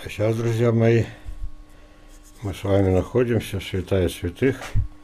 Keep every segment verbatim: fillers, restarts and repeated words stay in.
А сейчас, друзья мои, мы с вами находимся в святая святых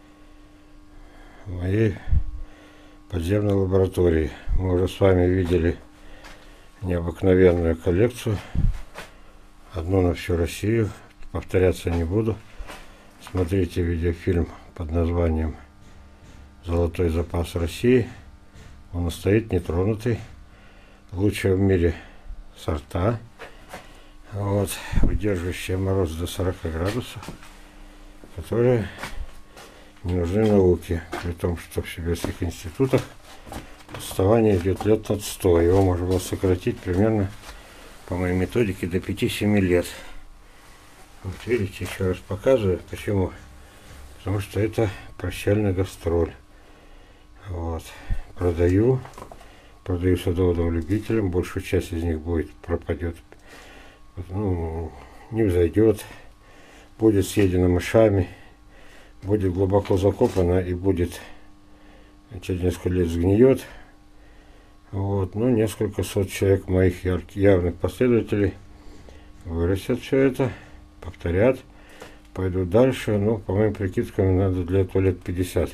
в моей подземной лаборатории. Мы уже с вами видели необыкновенную коллекцию, одну на всю Россию, повторяться не буду. Смотрите видеофильм под названием «Золотой запас России». Он стоит нетронутый, лучшие в мире сорта, вот, выдерживающие мороз до сорока градусов, которые не нужны науке, при том, что в сибирских институтах отставание идет лет от ста. Его можно было сократить примерно, по моей методике, до пяти-семи лет. Вот видите, еще раз показываю. Почему? Потому что это прощальная гастроль. Вот. Продаю. Продаю садоводам-любителям. Большую часть из них будет пропадет. Ну, не взойдет. Будет съедена мышами. Будет глубоко закопана и будет через несколько лет сгниет. Вот. Ну, несколько сот человек моих явных последователей вырастят все это, повторят, пойдут дальше. Ну, по моим прикидкам, надо для этого лет пятьдесят.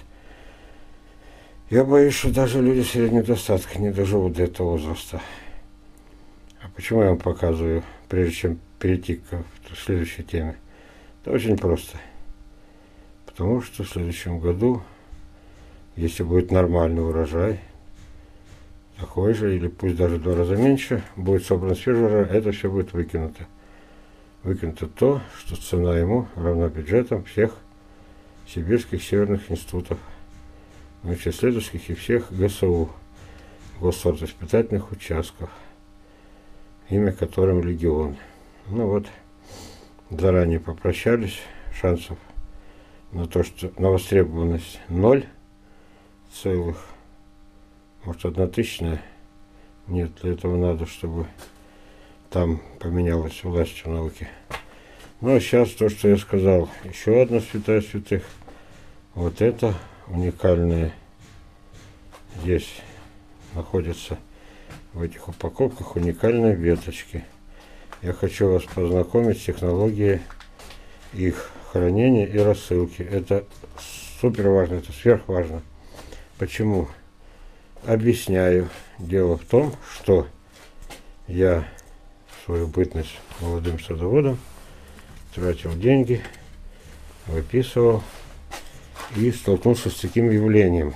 Я боюсь, что даже люди среднего достатка не доживут до этого возраста. А почему я вам показываю, прежде чем перейти к следующей теме? Это очень просто. Потому что в следующем году, если будет нормальный урожай, такой же, или пусть даже в два раза меньше, будет собран свежий урожай, это все будет выкинуто. Выкинуто то, что цена ему равна бюджетам всех сибирских северных институтов, научно-исследовательских и всех ГСУ, госсортиспытательных участков, имя которым Легион. Ну вот, заранее попрощались, шансов на то, что на востребованность ноль целых, может, одна тысячная. Нет, для этого надо, чтобы там поменялась власть в науке. Ну, а сейчас то, что я сказал. Еще одна святая святых. Вот это уникальное. Здесь находятся в этих упаковках уникальные веточки. Я хочу вас познакомить с технологией их хранения и рассылки. Это супер важно, это сверхважно. Почему? Объясняю. Дело в том, что я свою бытность молодым садоводом тратил деньги, выписывал и столкнулся с таким явлением.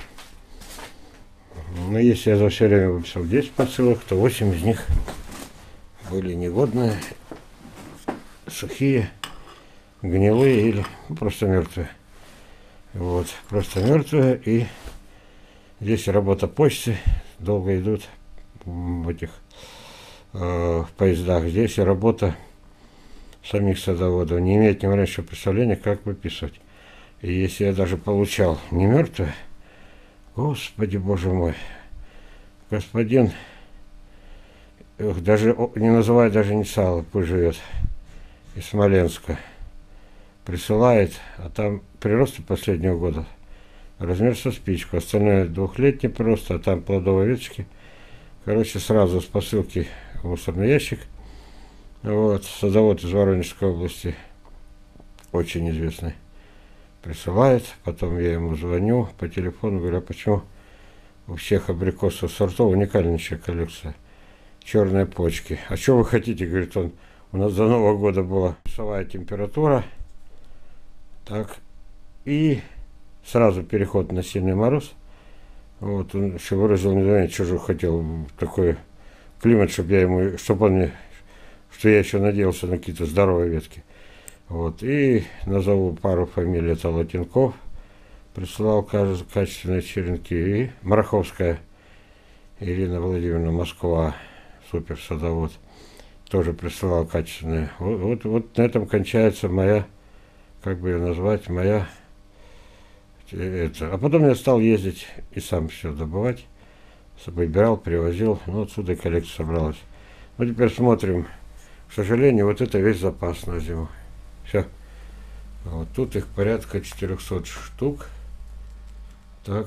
Но если я за все время выписал десять посылок, то восемь из них были негодные, сухие, гнилые или просто мертвые. Вот, просто мертвые. И здесь работа почты, долго идут в этих э, в поездах. Здесь и работа самих садоводов. Не имеет ни малейшего представления, как выписывать. И если я даже получал не мертвые, Господи Боже мой, господин, даже не называет даже инициалы, пусть живет, из Смоленска, присылает, а там приросты последнего года размер со спичку, остальное двухлетний прирост, а там плодовые веточки. Короче, сразу с посылки в мусорный ящик. Вот, садовод из Воронежской области, очень известный, присылает. Потом я ему звоню по телефону, говорю, а почему у всех абрикосов сортов уникальнейшая коллекция, черные почки. А что вы хотите, говорит он, у нас до Нового года была плюсовая температура, так, и сразу переход на сильный мороз. Вот, он еще выразил недоумение, что же хотел, такой климат, чтобы я ему, чтобы он мне, что я еще надеялся на какие-то здоровые ветки. Вот, и назову пару фамилий, это Латенков, присылал качественные черенки, и Мараховская Ирина Владимировна, Москва, супер садовод, тоже присылал качественные. Вот, вот, вот на этом кончается моя, как бы ее назвать, моя это. А потом я стал ездить и сам все добывать, выбирал, привозил, ну отсюда и коллекция собралась. Ну теперь смотрим. К сожалению, вот это весь запас на зиму. Все. Вот тут их порядка четырехсот штук. Так.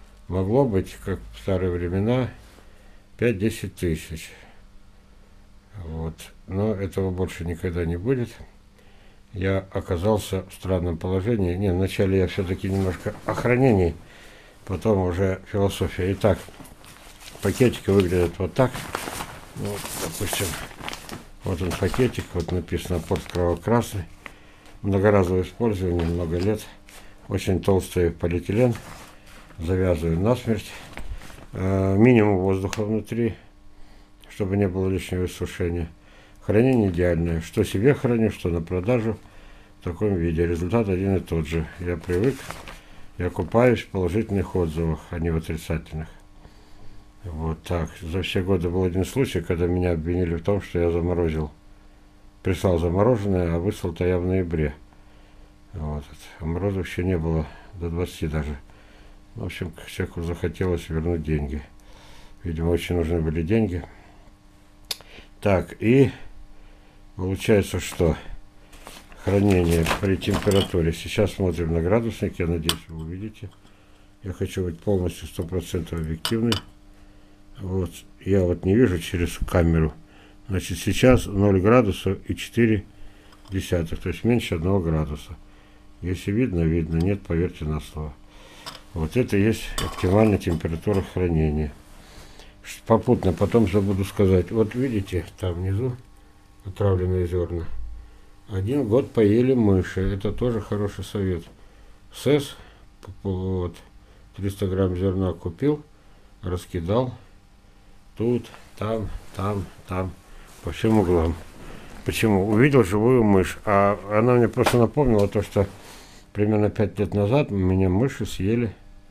Могло быть, как в старые времена, пять-десять тысяч. Вот. Но этого больше никогда не будет. Я оказался в странном положении. Не, вначале я все-таки немножко о хранении, потом уже философия. Итак, пакетики выглядят вот так. Вот, допустим, вот он пакетик, вот написано «Порт кроваво-красный». Многоразовое использование, много лет. Очень толстый полиэтилен. Завязываю насмерть. Э, минимум воздуха внутри, чтобы не было лишнего иссушения. Хранение идеальное. Что себе храню, что на продажу. В таком виде. Результат один и тот же. Я привык. Я купаюсь в положительных отзывах, а не в отрицательных. Вот так. За все годы был один случай, когда меня обвинили в том, что я заморозил. Прислал замороженное, а выслал-то я в ноябре. Вот. А мороза вообще не было до двадцати даже. В общем, человеку захотелось вернуть деньги. Видимо, очень нужны были деньги. Так, и получается, что хранение при температуре. Сейчас смотрим на градусник, я надеюсь, вы увидите. Я хочу быть полностью сто процентов объективный. Вот, я вот не вижу через камеру. Значит, сейчас ноль градусов и четыре десятых, то есть меньше одного градуса. Если видно, видно, нет, поверьте на слово. Вот это и есть оптимальная температура хранения. Попутно потом забуду сказать. Вот видите, там внизу отравленные зерна. Один год поели мыши. Это тоже хороший совет. СЭС, вот, триста грамм зерна купил, раскидал. Тут, там, там, там, по всем углам. Почему? Увидел живую мышь. А она мне просто напомнила то, что примерно пять лет назад меня мыши съели.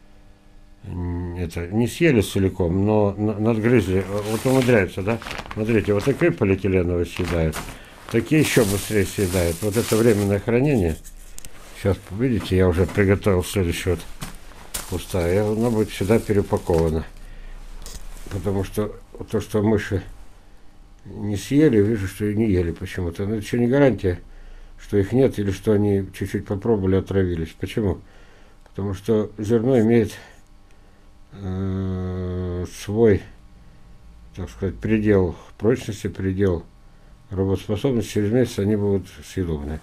Это не съели целиком, но надгрызли. Вот умудряются, да? Смотрите, вот такие полиэтиленовые съедают. Такие еще быстрее съедают. Вот это временное хранение. Сейчас, видите, я уже приготовил следующий вот пустая. Она будет сюда переупакована. Потому что то, что мыши не съели, вижу, что и не ели почему-то. Но это еще не гарантия, что их нет, или что они чуть-чуть попробовали, отравились. Почему? Потому что зерно имеет э, свой, так сказать, предел прочности, предел работоспособности. Через месяц они будут съедобны.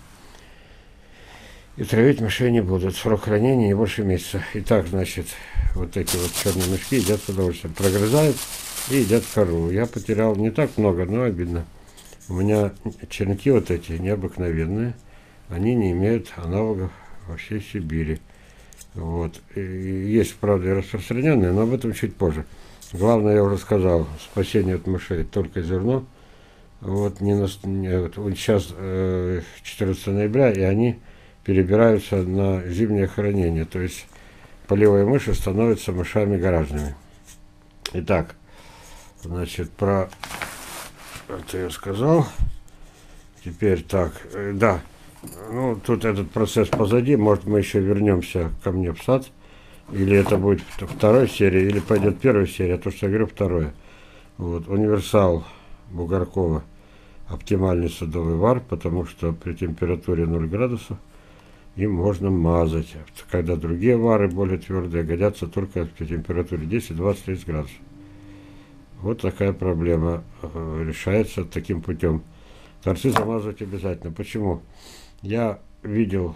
И травить мышей не будут. Срок хранения не больше месяца. Итак, значит, вот эти вот черные мышки едят с удовольствием. Прогрызают и едят кору. Я потерял не так много, но обидно. У меня черенки вот эти необыкновенные. Они не имеют аналогов во всей Сибири. Вот. И есть, правда, и распространенные, но об этом чуть позже. Главное, я уже сказал, спасение от мышей только зерно. Вот, не на, не, вот сейчас э, четырнадцатого ноября, и они перебираются на зимнее хранение. То есть полевые мыши становятся мышами гаражными. Итак, значит, про это я сказал. Теперь так, э, да, ну тут этот процесс позади, может мы еще вернемся ко мне в сад, или это будет вторая серия, или пойдет первая серия, а то, что я говорю, второе. Вот, универсал Бугоркова, оптимальный садовый вар, потому что при температуре ноль градусов им можно мазать, когда другие вары более твердые годятся только при температуре десять, двадцать, тридцать градусов. Вот такая проблема э, решается таким путем. Торцы замазывать обязательно. Почему? Я видел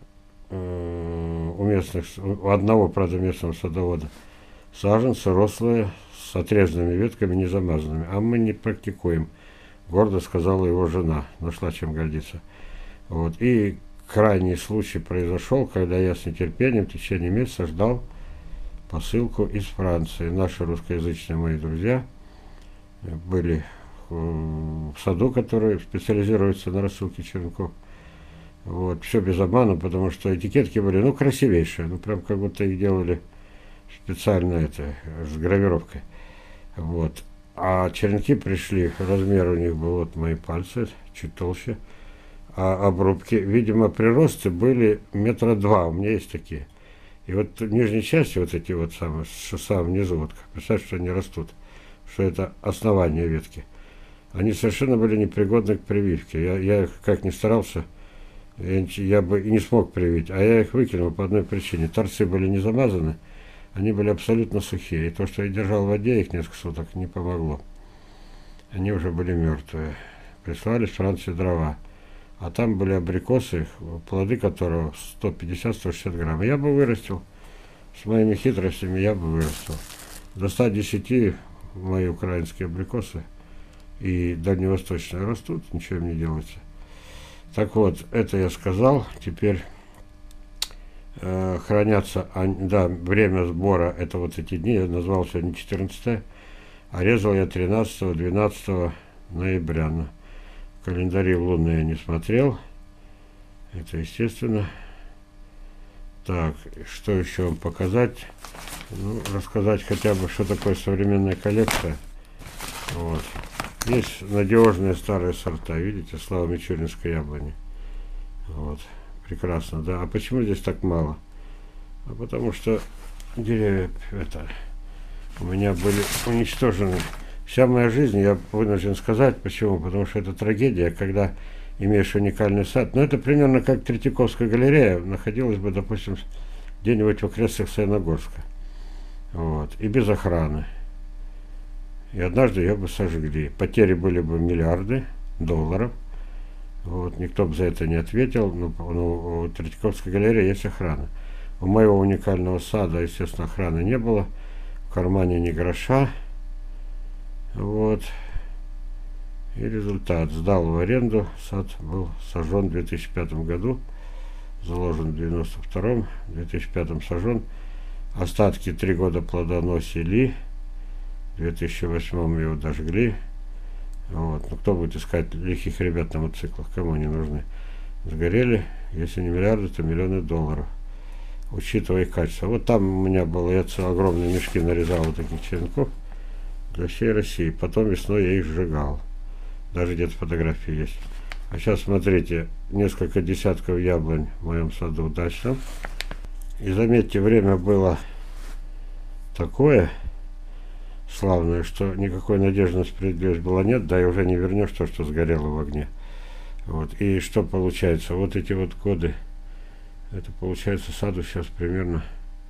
э, у местных, у одного, правда, местного садовода, саженцы рослые с отрезанными ветками, не замазанными. А мы не практикуем. Гордо сказала его жена. Нашла чем гордиться. Вот. И крайний случай произошел, когда я с нетерпением в течение месяца ждал посылку из Франции. Наши русскоязычные мои друзья были в саду, который специализируется на рассылке черенков. Вот, все без обмана, потому что этикетки были, ну, красивейшие, ну, прям как будто их делали специально это, с гравировкой. Вот. А черенки пришли, размер у них был вот мои пальцы, чуть толще. А обрубки, видимо, приросты были метра два, у меня есть такие. И вот в нижней части вот эти вот самые, самые внизу, вот, представьте, что они растут, что это основание ветки. Они совершенно были непригодны к прививке. Я, я как ни старался, я, я бы и не смог привить, а я их выкинул по одной причине. Торцы были не замазаны, они были абсолютно сухие. И то, что я держал в воде их несколько суток, не помогло. они уже были мертвые. Прислали с Франции дрова. А там были абрикосы, плоды которого сто пятьдесят — сто шестьдесят грамм. Я бы вырастил. С моими хитростями я бы вырастил. До ста десяти мои украинские абрикосы и дальневосточные растут, ничего им не делается. Так вот, это я сказал. Теперь э, хранятся, а, да, время сбора, это вот эти дни, я назвал сегодня четырнадцатое, а резал я тринадцатого-двенадцатого ноября. На календари лунные я не смотрел, это естественно. Так, что еще вам показать? Ну, рассказать хотя бы, что такое современная коллекция. Вот. Есть надежные старые сорта, видите, Слава Мичуринской яблони. Вот, прекрасно, да. А почему здесь так мало? А потому что деревья это, у меня были уничтожены. Вся моя жизнь, я вынужден сказать, почему? Потому что это трагедия, когда имеешь уникальный сад. Но это примерно как Третьяковская галерея находилась бы, допустим, где-нибудь в окрестностях Саяногорска. Вот. И без охраны. И однажды ее бы сожгли. Потери были бы миллиарды долларов. Вот. Никто бы за это не ответил. Но, но у Третьяковской галереи есть охрана. У моего уникального сада, естественно, охраны не было. В кармане ни гроша. Вот. И результат. Сдал в аренду. Сад был сожжен в две тысячи пятом году. Заложен в девяносто втором. В две тысячи пятом сожжен. Остатки три года плодоносили. В две тысячи восьмом его дожгли. Вот. Ну, кто будет искать лихих ребят на мотоциклах? Кому они нужны? Сгорели. Если не миллиарды, то миллионы долларов. Учитывая их качество. Вот там у меня было, я огромные мешки нарезал вот таких черенков для всей России. Потом весной я их сжигал. Даже где-то фотографии есть. А сейчас смотрите, несколько десятков яблонь в моем саду удачном. И заметьте, время было такое славное, что никакой надежды на справедливость было нет, да и уже не вернешь то, что сгорело в огне. Вот. И что получается? Вот эти вот годы, это получается саду сейчас примерно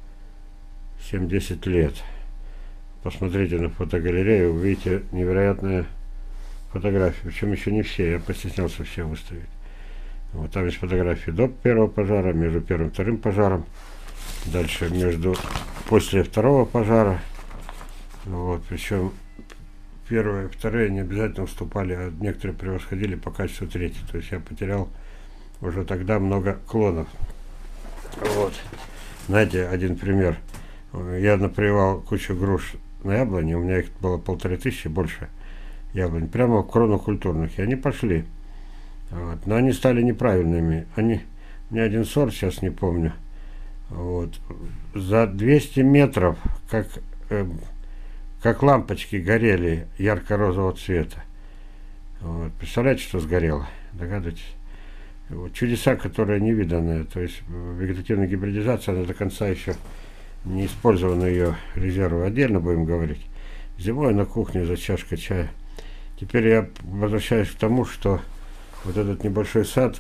семь-десять лет. Посмотрите на фотогалерею, увидите невероятные фотографии, причем еще не все, я постеснялся все выставить. Вот там есть фотографии до первого пожара, между первым и вторым пожаром, дальше между после второго пожара. Вот, причем первые и вторые не обязательно уступали, а некоторые превосходили по качеству третий. То есть я потерял уже тогда много клонов. Вот. Знаете, один пример. Я напривал кучу груш на яблони, у меня их было полторы тысячи, больше яблонь, прямо в крону культурных, и они пошли. Вот. Но они стали неправильными. Они, ни один сорт, сейчас не помню. Вот. За двести метров, как, э, как лампочки горели ярко-розового цвета. Вот. Представляете, что сгорело? Догадываетесь? Вот. Чудеса, которые невиданные. То есть вегетативная гибридизация, она до конца еще не использованы ее резервы. Отдельно будем говорить. Зимой на кухне за чашкой чая. Теперь я возвращаюсь к тому, что вот этот небольшой сад,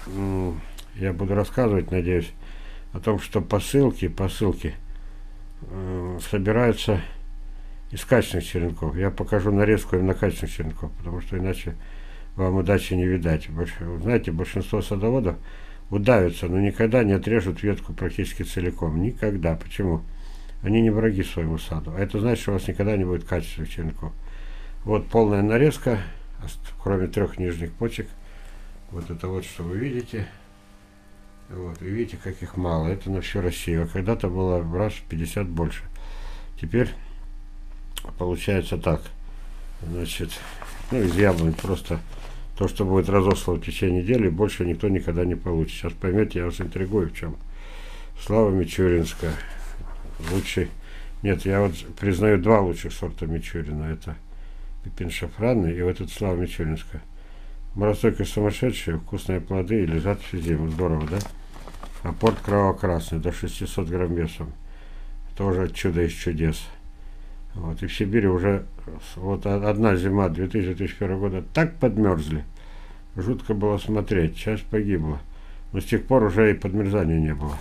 я буду рассказывать, надеюсь, о том, что посылки, посылки э, собираются из качественных черенков. Я покажу нарезку именно качественных черенков, потому что иначе вам удачи не видать. Больш, знаете, большинство садоводов удавятся, но никогда не отрежут ветку практически целиком. Никогда. Почему? Они не враги своему саду. А это значит, что у вас никогда не будет качественных черенков. Вот полная нарезка, кроме трех нижних почек. Вот это вот, что вы видите. Вот, и видите, как их мало. Это на всю Россию. А когда-то было раз в пятьдесят больше. Теперь получается так. Значит, ну, из яблонь просто то, что будет разослано в течение недели, больше никто никогда не получит. Сейчас поймете, я вас интригую в чем. Слава Мичуринская. Лучший. Нет, я вот признаю два лучших сорта Мичурина. Это Пипин шафранный и вот этот Слава Мичуринская. Морозостойкость сумасшедшие, вкусные плоды и лежат всю зиму. Здорово, да? Апорт кроваво-красный, до шестисот грамм весом. Тоже чудо из чудес. Вот. И в Сибири уже вот одна зима две тысячи — две тысячи первого года так подмерзли. Жутко было смотреть. Часть погибла. Но с тех пор уже и подмерзания не было.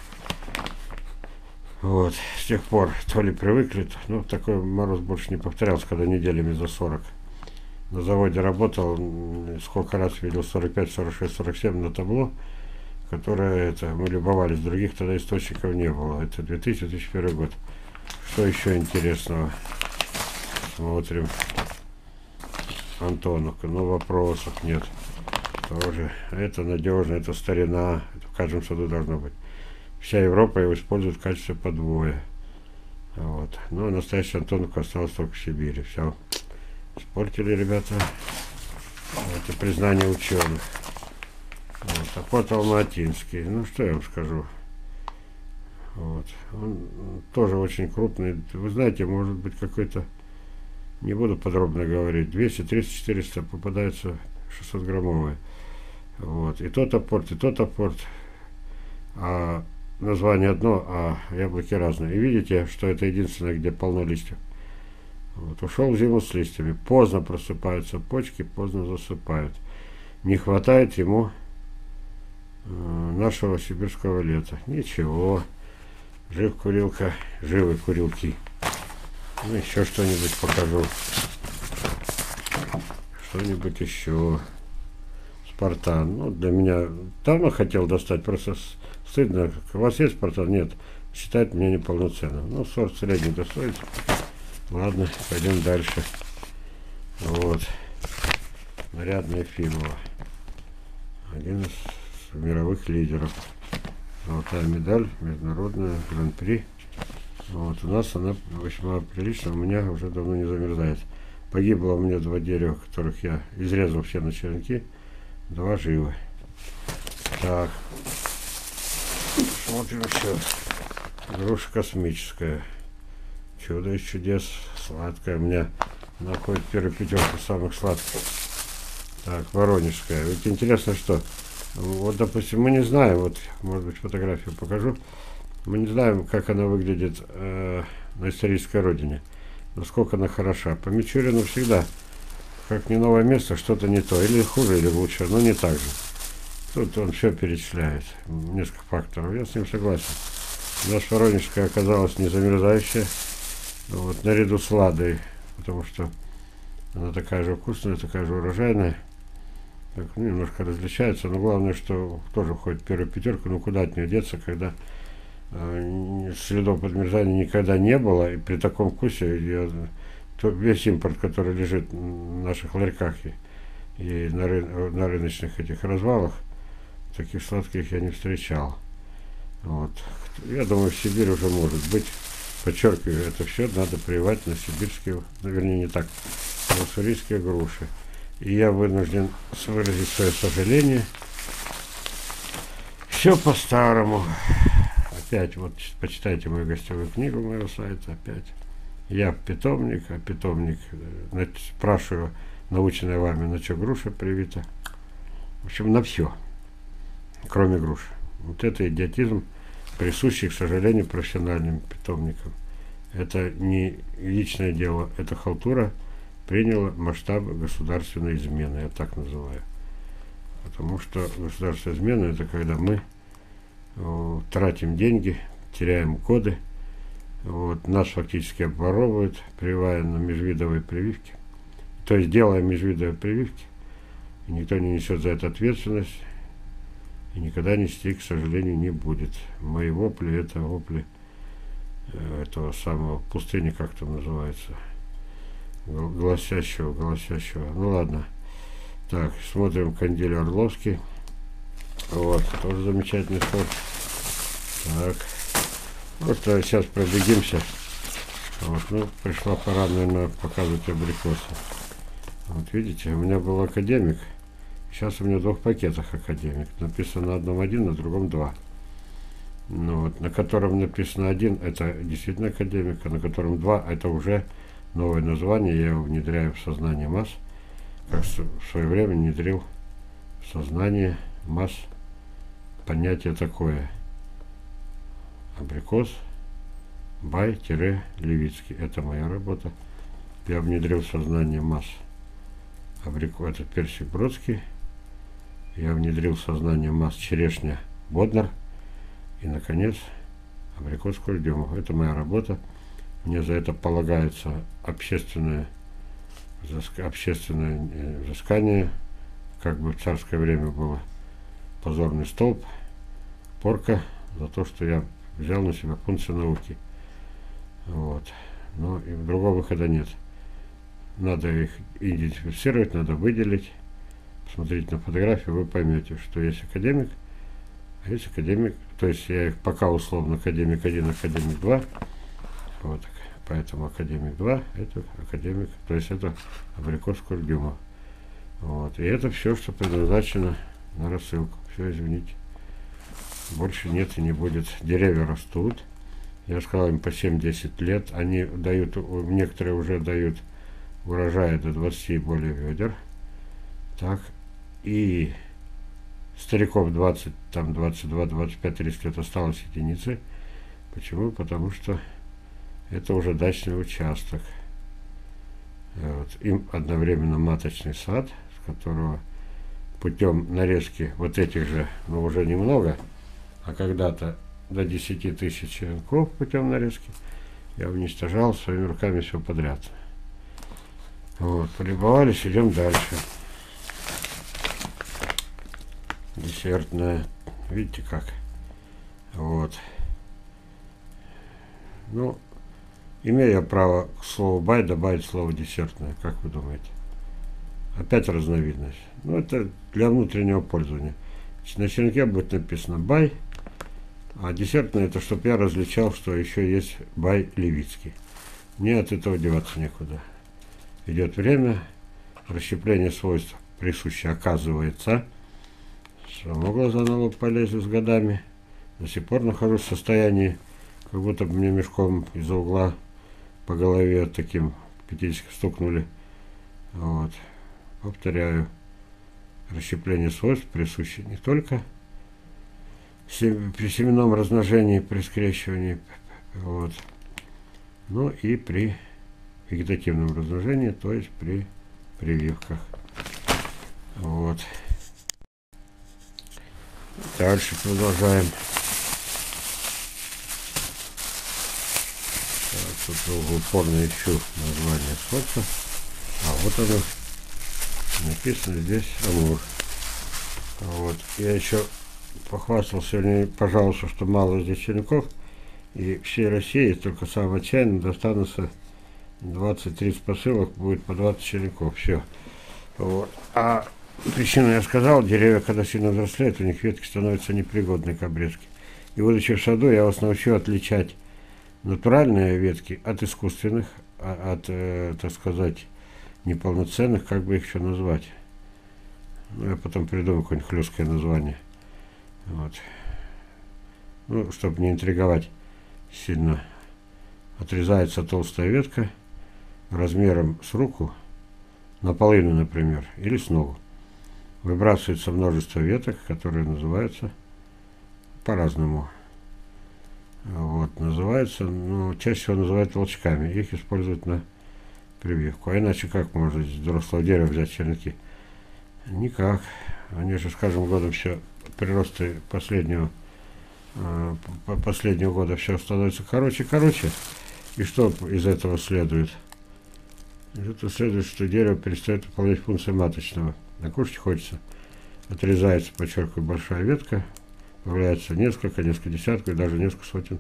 Вот. С тех пор то ли привыкли, то, ну, такой мороз больше не повторялся, когда неделями за сорок. на заводе работал, сколько раз видел сорок пять, сорок шесть, сорок семь на табло, которое это, мы любовались, других тогда источников не было. Это две тысячи — две тысячи первый год. Что еще интересного? Смотрим. Антоновка, но вопросов нет. Тоже. Это надежно, это старина. Это в каждом саду должно быть. Вся Европа его использует в качестве подвоя. Вот. Но настоящая Антоновка осталась только в Сибири. Все. Испортили, ребята. Это признание ученых. Вот. Апот Алматинский. Ну, что я вам скажу. Вот. Он тоже очень крупный. Вы знаете, может быть, какой-то... Не буду подробно говорить. двести, триста, четыреста попадаются шестьсот граммовые. Вот. И тот апорт, и тот апорт. А название одно, а яблоки разные. И видите, что это единственное, где полно листьев. Вот. Ушел в зиму с листьями. Поздно просыпаются почки, поздно засыпают. Не хватает ему э, нашего сибирского лета. Ничего. Жив курилка, живы курилки. Ну, еще что-нибудь покажу. Что-нибудь еще. Спартан. Ну, для меня давно хотел достать, просто стыдно. У вас есть Спартан? Нет. Считает меня неполноценным. Ну, сорт средний достоит. Ладно, пойдем дальше. Вот. Нарядная Ефимова. Один из мировых лидеров. Золотая медаль, международная, гран-при. Вот, у нас она весьма прилично, у меня уже давно не замерзает. Погибло у меня два дерева, которых я изрезал все на черенки. Два живы. Так. Смотрим еще. Груша космическая. Чудо из чудес. Сладкая. У меня находит первую пятерку самых сладких. Так, воронежская. Вот интересно, что... Вот, допустим, мы не знаем, вот, может быть, фотографию покажу. Мы не знаем, как она выглядит э, на исторической родине, насколько она хороша. По Мичурину всегда, как не новое место, что-то не то. Или хуже, или лучше, но не так же. Тут он все перечисляет, несколько факторов. Я с ним согласен. Наша воронежская оказалась не замерзающая, вот, наряду с ладой, потому что она такая же вкусная, такая же урожайная. Так, ну, немножко различается, но главное, что тоже входит в первую пятерку, ну куда от нее деться, когда э, следов подмерзания никогда не было, и при таком вкусе я, то весь импорт, который лежит в наших ларьках и, и на, ры, на рыночных этих развалах, таких сладких я не встречал. Вот. Я думаю, в Сибири уже может быть. Подчеркиваю, это все надо прививать на сибирские, ну, вернее не так, на уссурийские груши. И я вынужден выразить свое сожаление. Все по-старому. Опять, вот, почитайте мою гостевую книгу моего сайта, опять. Я питомник, а питомник, значит, спрашиваю, наученная вами, на что груша привита. В общем, на все, кроме груши. Вот это идиотизм, присущий, к сожалению, профессиональным питомникам. Это не личное дело, это халтура приняла масштабы государственной измены, я так называю. Потому что государственная измена — это когда мы о, тратим деньги, теряем годы, вот, нас фактически обворовывают, прививая на межвидовые прививки. То есть делая межвидовые прививки, и никто не несет за это ответственность, и никогда нести, к сожалению, не будет. Мои вопли — это вопли э, этого самого пустыни, как там называется, голосящего, голосящего. Ну ладно. Так, смотрим Кандиль Орловский. Вот, тоже замечательный сорт. Так. Просто сейчас пробегимся. Вот, ну, пришла пора, наверное, показывать абрикосы. Вот видите, у меня был академик. Сейчас у меня в двух пакетах академик. Написано на одном один, на другом два. Ну, вот, на котором написано один, это действительно академик, а на котором два, это уже новое название. Я его внедряю в сознание масс. Как в свое время внедрил в сознание масс понятие такое. Абрикос Бай-Левицкий. Это моя работа. Я внедрил в сознание масс. Абрикос, это персик Бродский. Я внедрил в сознание масс черешня Боднер. И, наконец, абрикос Кульдемов. Это моя работа. Мне за это полагается общественное общественное взыскание, как бы в царское время было, позорный столб, порка за то, что я взял на себя функцию науки. Вот. Но и другого выхода нет. Надо их идентифицировать, надо выделить. Посмотрите на фотографию, вы поймете, что есть академик, а есть академик, то есть я их пока условно академик один, академик два. Вот. Поэтому академик два, это академик, то есть это абрикос курдюмов. Вот. И это все, что предназначено на рассылку. Все, извините. Больше нет и не будет. Деревья растут. Я сказал им по семь-десять лет. Они дают, некоторые уже дают урожая до двадцати и более ведер. Так. И стариков двадцать, там двадцать два, двадцать пять, тридцать лет осталось единицы. Почему? Потому что это уже дачный участок. Вот. Им одновременно маточный сад, с которого путем нарезки вот этих же, но уже немного, а когда-то до десяти тысяч черенков путем нарезки я уничтожал своими руками все подряд. Вот, полюбовались, идем дальше. Десертная, видите как? Вот. Ну, имею я право к слову бай добавить слово десертное, как вы думаете? Опять разновидность. Ну, это для внутреннего пользования. На черенке будет написано бай, а десертное это, чтобы я различал, что еще есть бай левицкий. Мне от этого деваться некуда. Идет время, расщепление свойств присуще оказывается. Само глаза на лоб полезли с годами. До сих пор нахожусь в состоянии, как будто бы мне мешком из-за угла по голове таким пятидесятым стукнули. Вот. Повторяю, расщепление свойств присуще не только при семенном размножении, при скрещивании, вот, но и при вегетативном размножении, то есть при прививках. Вот. Дальше продолжаем. Так, тут упорно ищу название сорта. А вот оно. Написано здесь амур. Вот. Я еще похвастался, не пожаловался, что мало здесь черенков. И всей России только самым отчаянным достанутся двадцать-тридцать посылок, будет по двадцать черенков. Все. Вот. А причину я сказал, деревья, когда сильно взрослеют, у них ветки становятся непригодны к обрезке. И будучи в саду, я вас научу отличать натуральные ветки от искусственных, от, э, так сказать, неполноценных, как бы их еще назвать. Ну, я потом придумаю какое-нибудь хлесткое название. Вот. Ну, чтобы не интриговать сильно. Отрезается толстая ветка размером с руку, наполовину, например, или с ногу. Выбрасывается множество веток, которые называются по-разному. Вот, называется, ну, чаще всего называют волчками. Их используют на прививку. А иначе как можно из взрослого дерева взять черенки? Никак. Они же с каждым годом все, приросты последнего, э, последнего года все становится короче и короче. И что из этого следует? Из этого следует, что дерево перестает выполнять функцию маточного. Накушать хочется. Отрезается, подчеркиваю, большая ветка. Появляется несколько, несколько десятков и даже несколько сотен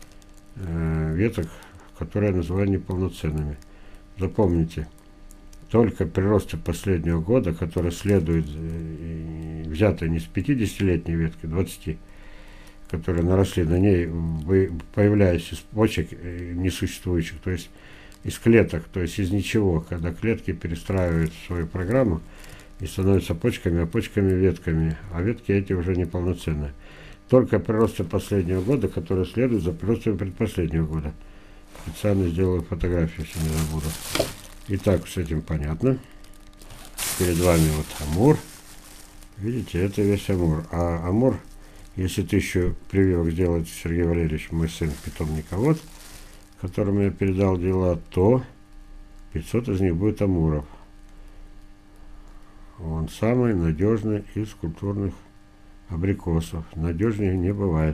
э, веток, которые я называю неполноценными. Запомните, только приросты последнего года, которые следуют, э, взятые не с пятидесятилетней ветки, двадцати, которые наросли на ней, вы, появляясь из почек э, несуществующих, то есть из клеток, то есть из ничего, когда клетки перестраивают свою программу и становятся почками, а почками ветками, а ветки эти уже неполноценные. Только приросты последнего года, которые следуют за приростами предпоследнего года. Специально сделаю фотографию, если не забуду. Итак, с этим понятно. Перед вами вот амур. Видите, это весь амур. А амур, если тысячу прививок сделает Сергей Валерьевич, мой сын, питомниковод, которому я передал дела, то пятьсот из них будет амуров. Он самый надежный из культурных абрикосов. Надежнее не бывает.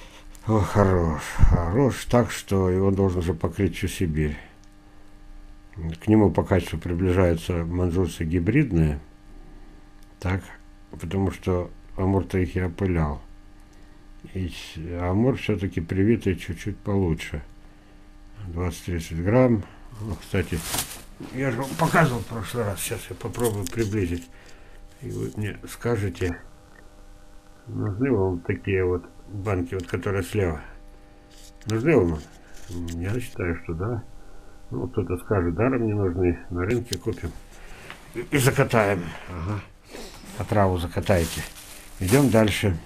О, хорош, хорош, так что его должен же покрыть всю Сибирь. К нему по качеству приближаются манжурцы гибридные, так, потому что амур-то их и опылял. И амур все-таки привитый чуть-чуть получше. двадцать-тридцать грамм. Ну, кстати, я же вам показывал в прошлый раз. Сейчас я попробую приблизить. И вы мне скажете, нужны вам такие вот банки, вот которые слева? Нужны вам? Я считаю, что да. Ну, кто-то скажет, даром не нужны. На рынке купим. И, и закатаем. Ага. Отраву закатайте. Идем дальше.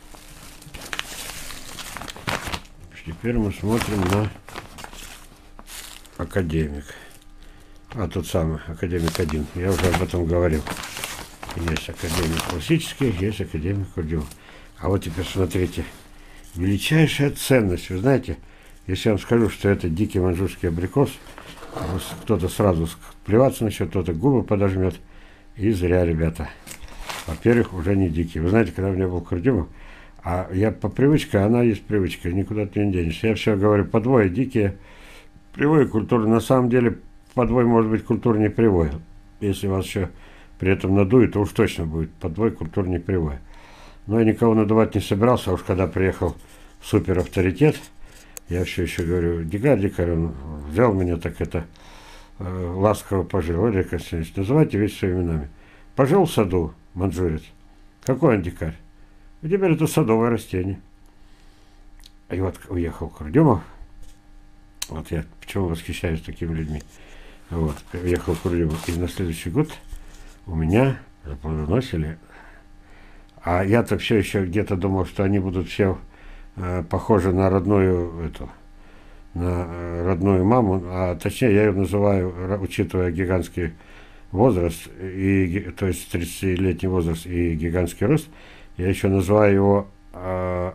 Теперь мы смотрим на академик. А, тот самый, академик один. Я уже об этом говорил. Есть академик классический, есть академик курдюм. А вот теперь смотрите. Величайшая ценность. Вы знаете, если я вам скажу, что это дикий манжурский абрикос, кто-то сразу плеваться начнет, кто-то губы подожмет. И зря, ребята. Во-первых, уже не дикий. Вы знаете, когда у меня был курдюм, а я по привычке, она есть привычка, никуда ты не денешься. Я все говорю, подвои дикие, привои культурные. На самом деле, подвой может быть культурнее привоя. Если вас еще при этом надует, то уж точно будет подвой культурнее привоя. Но я никого надувать не собирался, а уж когда приехал супер авторитет, я все еще говорю, дикарь, дикарь, он взял меня так это, э, ласково пожил. Олег Константинович, называйте вещи своими именами. Пожил в саду манжурец. Какой он дикарь? И теперь это садовое растение. И вот уехал Курдюмов. Вот я почему восхищаюсь такими людьми. Вот, уехал Курдюмов. И на следующий год у меня заплодоносили. А я-то все еще где-то думал, что они будут все э, похожи на родную эту, на э, родную маму. А точнее, я ее называю, учитывая гигантский возраст, и, то есть тридцатилетний возраст и гигантский рост, я еще называю его э,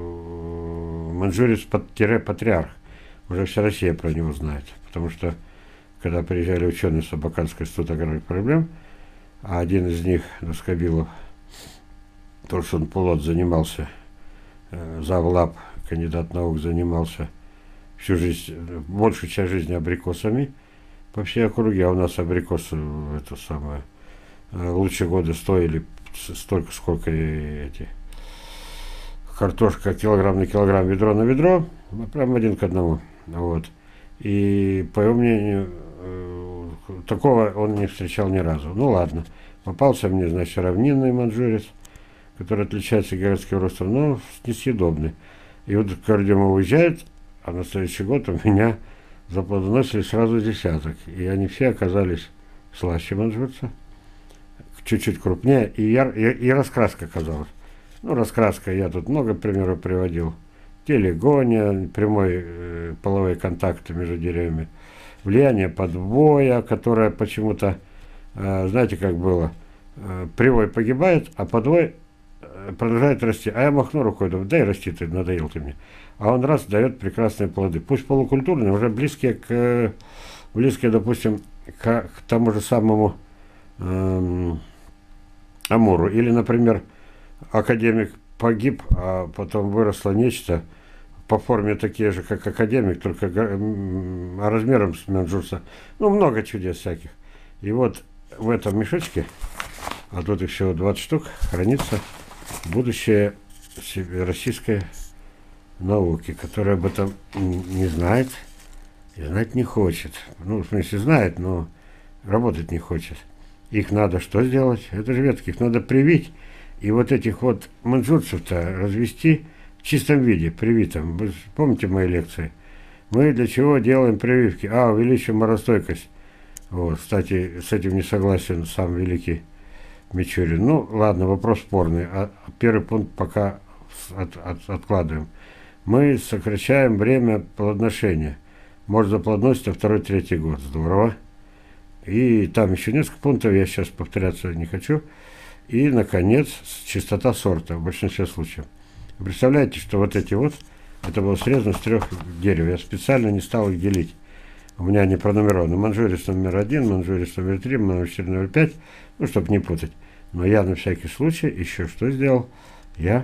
э, манжурец-патриарх. Уже вся Россия про него знает. Потому что, когда приезжали ученые с Абаканского института аграрных проблем, а один из них, Доскобилов, то, что он полгода занимался, э, завлаб, кандидат наук, занимался всю жизнь, большую часть жизни абрикосами по всей округе, а у нас абрикосы, это самое, лучшие годы стоили столько, сколько и эти, картошка килограмм на килограмм, ведро на ведро, прям один к одному, вот. И, по его мнению, э, такого он не встречал ни разу. Ну ладно, попался мне, значит, равнинный манжурец, который отличается гигантским ростом, но несъедобный. И вот Курдюмов уезжает, а на следующий год у меня заплодоносили сразу десяток. И они все оказались слаще манжурца, чуть-чуть крупнее, и, яр, и, и раскраска оказалась. Ну, раскраска, я тут много примеров приводил. Телегония, прямой э, половые контакты между деревьями. Влияние подвоя, которое почему-то, э, знаете, как было, э, привой погибает, а подвой э, продолжает расти. А я махну рукой, думаю, дай расти ты, надоел ты мне. А он раз дает прекрасные плоды. Пусть полукультурные, уже близкие к, близкие, допустим, к, к тому же самому э, амуру. Или, например, академик погиб, а потом выросло нечто по форме такие же, как академик, только а размером с манжурца. Ну, много чудес всяких. И вот в этом мешочке, а тут их всего двадцать штук, хранится будущее российской науки, которая об этом не знает и знать не хочет. Ну, в смысле, знает, но работать не хочет. Их надо что сделать? Это же ветки, их надо привить. И вот этих вот манжурцев-то развести в чистом виде, привитом. Вы помните мои лекции? Мы для чего делаем прививки? А, увеличиваем морозостойкость. Вот, кстати, с этим не согласен сам великий Мичурин. Ну, ладно, вопрос спорный. А первый пункт пока от, от, откладываем. Мы сокращаем время плодоношения. Может заплодоносить на второй-третий год. Здорово. И там еще несколько пунктов, я сейчас повторяться не хочу. И, наконец, чистота сорта в большинстве случаев. Представляете, что вот эти вот, это было срезано с трех деревьев. Я специально не стал их делить. У меня они пронумерованы. Манжурец номер один, манжурец номер три, манжурец номер пять. Ну, чтобы не путать. Но я на всякий случай еще что сделал? Я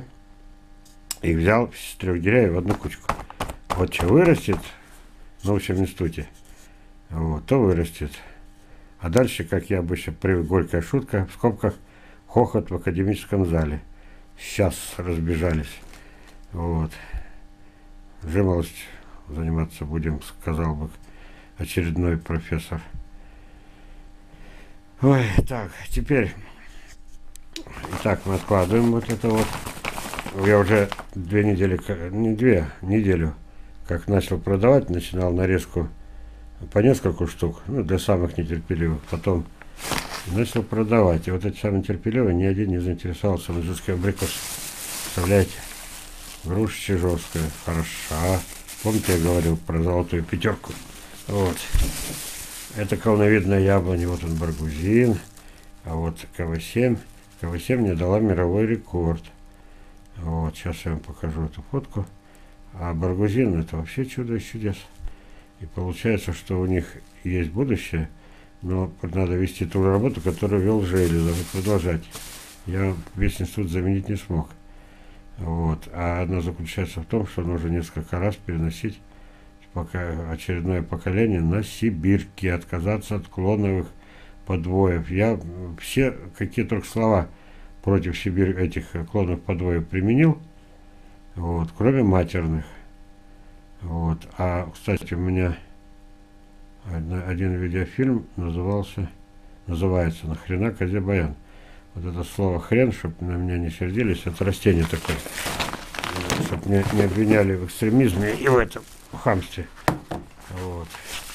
их взял с трех деревьев в одну кучку. Вот что вырастет в научном институте. вот, то вырастет. А дальше, как я обычно привык, горькая шутка, в скобках, хохот в академическом зале. Сейчас разбежались. Вот. Жимолость заниматься будем, сказал бы очередной профессор. Ой, так, теперь, итак, мы откладываем вот это вот. Я уже две недели, не две, неделю, как начал продавать, начинал нарезку по нескольку штук, ну, для самых нетерпеливых. Потом начал продавать. И вот эти самые нетерпеливые, ни один не заинтересовался. Мужицкий абрикос. Представляете? Груша чижовская. Хороша. Помните, я говорил про золотую пятерку? Вот. Это колоновидная яблоня. Вот он, баргузин. А вот ка вэ семь. ка вэ семь мне дала мировой рекорд. Вот. Сейчас я вам покажу эту фотку. А баргузин — это вообще чудо из чудес. И получается, что у них есть будущее, но надо вести ту работу, которую вел Железов, и продолжать. Я весь институт заменить не смог. Вот. А одно заключается в том, что нужно несколько раз переносить пока очередное поколение на сибирки, отказаться от клоновых подвоев. Я все, какие только слова против Сибирь, этих клоновых подвоев применил, вот, кроме матерных. Вот. А, кстати, у меня один видеофильм назывался, называется «Нахрена козе баян». Вот это слово «хрен», чтобы на меня не сердились, это растение такое, чтобы не, не обвиняли в экстремизме и в этом в хамстве. Вот.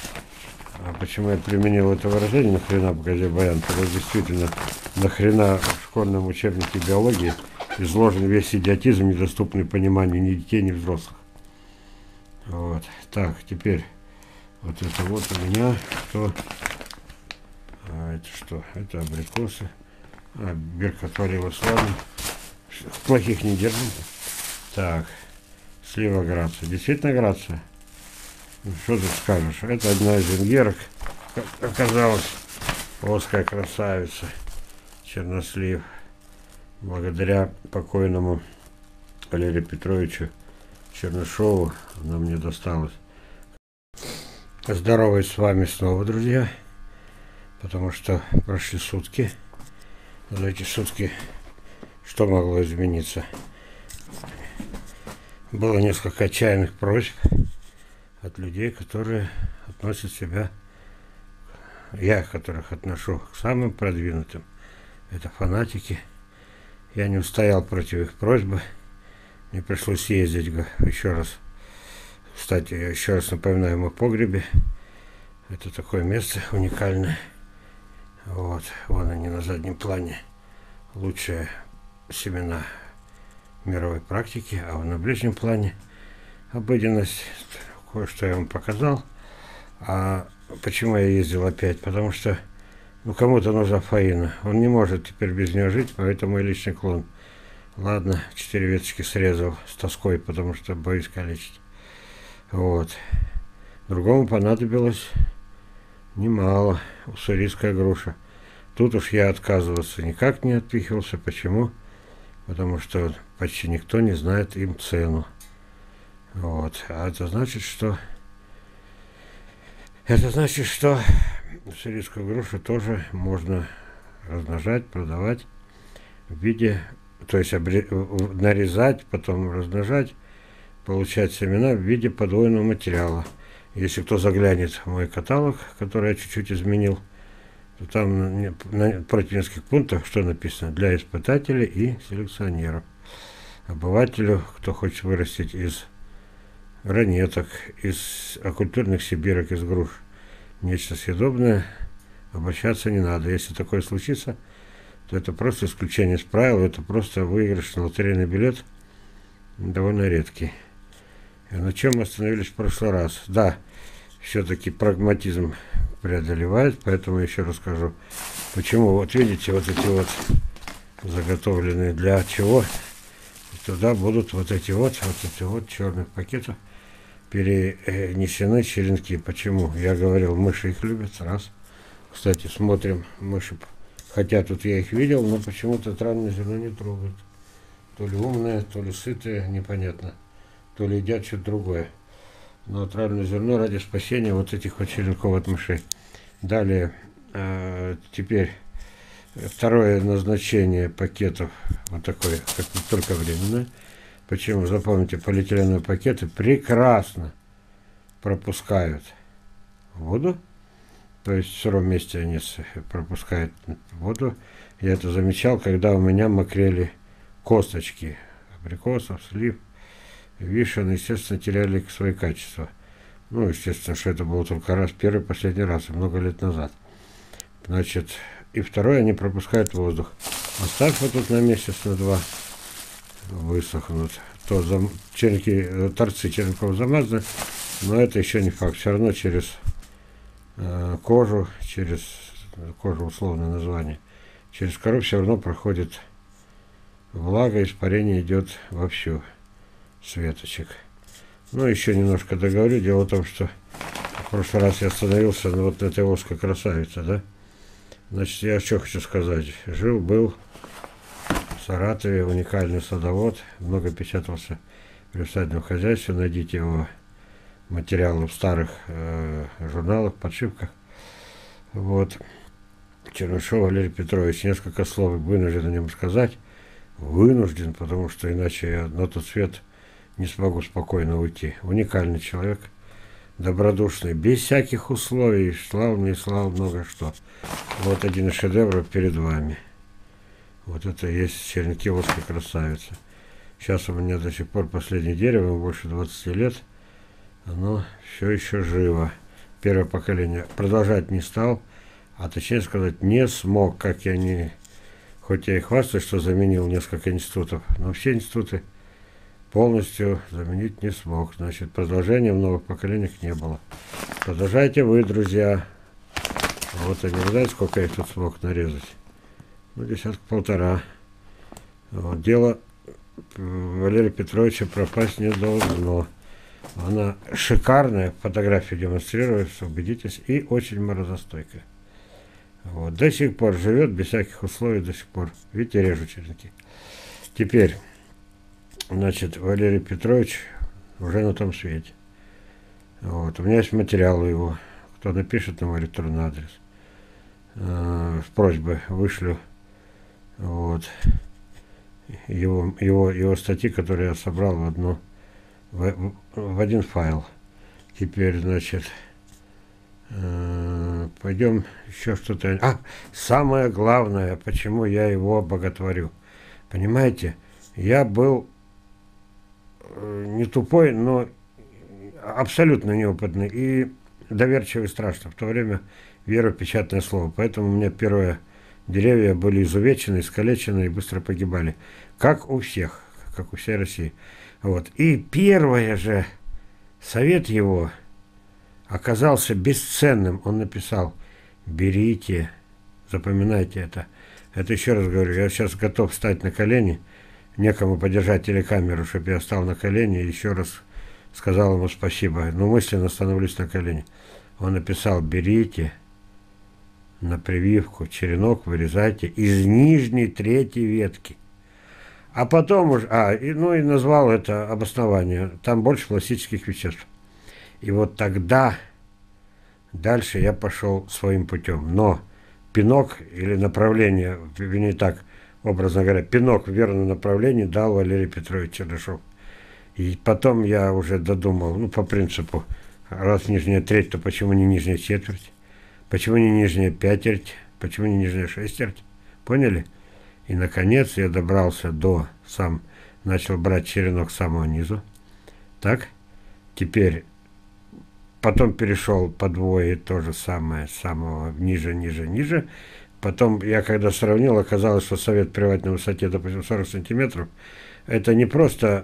А почему я применил это выражение «нахрена козе баян»? Потому что действительно нахрена в школьном учебнике биологии изложен весь идиотизм, недоступный пониманию ни детей, ни взрослых. Вот. Так, теперь вот это вот у меня, что, а это что, это абрикосы, а, Бирка отвалила с вами, плохих не держим. Так, слива Грация, действительно Грация, ну, что ты скажешь, это одна из венгерок, оказалась, плоская красавица, чернослив, благодаря покойному Валерию Петровичу Чернышову она мне досталась. Здороваюсь с вами снова, друзья, потому что прошли сутки. За эти сутки что могло измениться? Было несколько отчаянных просьб от людей, которые относят себя, я которых отношу к самым продвинутым. Это фанатики. Я не устоял против их просьбы. Мне пришлось съездить еще раз. Кстати, я еще раз напоминаю, мы в погребе. Это такое место уникальное. Вот, вон они на заднем плане. Лучшие семена мировой практики. А на ближнем плане обыденность. Кое-что я вам показал. А почему я ездил опять? Потому что, ну, кому-то нужна фаина. Он не может теперь без нее жить, поэтому мой личный клон. Ладно, четыре веточки срезал с тоской, потому что боюсь калечить. Вот. Другому понадобилось немало. Уссурийская груша. Тут уж я отказываться никак не отпихивался. Почему? Потому что почти никто не знает им цену. Вот. А это значит, что... Это значит, что уссурийскую грушу тоже можно размножать, продавать в виде... То есть обре... нарезать, потом размножать, получать семена в виде подвойного материала. Если кто заглянет в мой каталог, который я чуть-чуть изменил, то там на против нескольких пунктов что написано: для испытателей и селекционеров. Обывателю, кто хочет вырастить из ранеток, из оккультурных сибирок, из груш нечто съедобное, обольщаться не надо. Если такое случится, то это просто исключение из правил, это просто выигрышный лотерейный билет, довольно редкий. И на чем мы остановились в прошлый раз? Да, все-таки прагматизм преодолевает, поэтому еще расскажу, почему. Вот видите, вот эти вот заготовленные для чего, туда будут вот эти вот, вот эти вот черных пакетов перенесены черенки. Почему? Я говорил, мыши их любят, раз. Кстати, смотрим, мыши... Хотя тут я их видел, но почему-то травное зерно не трогают. То ли умные, то ли сытые, непонятно. То ли едят что-то другое. натуральное зерно ради спасения вот этих вот черенков от мышей. Далее, э, теперь второе назначение пакетов, вот такое, как только временное. Почему? Запомните, полиэтиленовые пакеты прекрасно пропускают воду, то есть в сыром месте они пропускают воду. Я это замечал, когда у меня мокрели косточки абрикосов, слив, вишен, естественно, теряли свои качества. Ну, естественно, что это было только раз, первый, последний раз, много лет назад. Значит, и второе, они пропускают воздух. Оставь вот тут на месяц, на два, высохнут. То зам... черенки, торцы черенков замазаны, но это еще не факт. Все равно через э, кожу, через кожу, условное название, через кору все равно проходит влага, испарение идет вовсю с веточек. Ну, еще немножко договорю. Дело в том, что в прошлый раз я остановился на вот этой узкой красавице, да? Значит, я что хочу сказать. Жил-был в Саратове уникальный садовод, много печатался в приусадебном хозяйстве. Найдите его материалы в старых э, журналах, подшивках. Вот. Чернышов Валерий Петрович. Несколько слов вынужден о нем сказать. Вынужден, потому что иначе я на тот свет не смогу спокойно уйти. Уникальный человек, добродушный, без всяких условий, славный, славный много что. Вот один из шедевров перед вами. Вот это и есть черенки узкой красавицы. Сейчас у меня до сих пор последнее дерево, ему больше двадцати лет. Оно все еще живо. Первое поколение. Продолжать не стал, а точнее сказать, не смог, как я не... Хоть я и хвастаюсь, что заменил несколько институтов, но все институты полностью заменить не смог. Значит, продолжения в новых поколениях не было. Продолжайте вы, друзья. Вот они, знаете, сколько я их тут смог нарезать? Ну, десятка полтора. Вот. Дело Валерия Петровича пропасть не должно. Она шикарная, фотографию демонстрируется, убедитесь, и очень морозостойкая. Вот. До сих пор живет, без всяких условий, до сих пор. Видите, режу черенки. Теперь, значит, Валерий Петрович уже на том свете. Вот. У меня есть материалы его. Кто напишет на мой электронный адрес, э, с просьбой вышлю вот, его, его, его статьи, которые я собрал в, одну, в, в один файл. Теперь, значит... Пойдем еще что-то. А, самое главное, почему я его боготворю. Понимаете, я был не тупой, но абсолютно неопытный и доверчивый страшно. В то время вера — печатное слово. Поэтому у меня первые деревья были изувечены, искалечены и быстро погибали. Как у всех, как у всей России. Вот. И первое же совет его оказался бесценным. Он написал: берите, запоминайте это. Это еще раз говорю, я сейчас готов встать на колени, некому подержать телекамеру, чтобы я встал на колени и еще раз сказал ему спасибо. Но мысленно становлюсь на колени. Он написал: берите на прививку черенок, вырезайте из нижней третьей ветки. А потом уже, а, и, ну и назвал это обоснование. Там больше пластических веществ. И вот тогда дальше я пошел своим путем. Но пинок или направление, не так, образно говоря, пинок в верном направлении дал Валерий Петрович Чернышов. И потом я уже додумал, ну, по принципу, раз нижняя треть, то почему не нижняя четверть? Почему не нижняя пятерть? Почему не нижняя шестерть? Поняли? И, наконец, я добрался до, сам начал брать черенок с самого низу. Так, теперь... Потом перешел по двое, то же самое, с самого ниже, ниже, ниже. Потом я когда сравнил, оказалось, что совет привать на высоте, допустим, сорок сантиметров, это не просто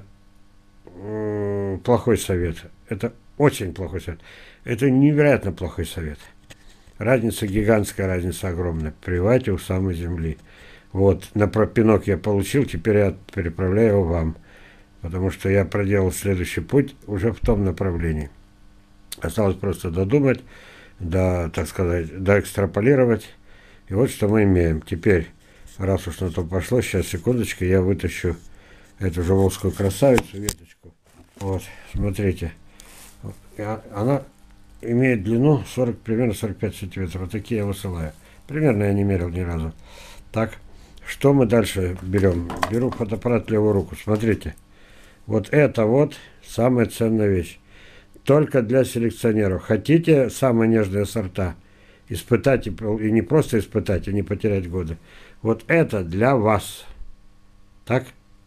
э, плохой совет, это очень плохой совет. Это невероятно плохой совет. Разница гигантская, разница огромная. Привайте у самой земли. Вот, на пропинок я получил, теперь я переправляю его вам. Потому что я проделал следующий путь уже в том направлении. Осталось просто додумать, да, так сказать, доэкстраполировать. И вот что мы имеем. Теперь, раз уж на то пошло, сейчас, секундочку, я вытащу эту же волжскую красавицу, веточку. Вот, смотрите. Она имеет длину сорок, примерно сорок пять сантиметров. Вот такие я высылаю. Примерно я не мерил ни разу. Так, что мы дальше берем? Беру фотоаппарат в левую руку. Смотрите. Вот это вот самая ценная вещь. Только для селекционеров. Хотите самые нежные сорта? Испытать и, и не просто испытать, и не потерять годы. Вот это для вас. Так?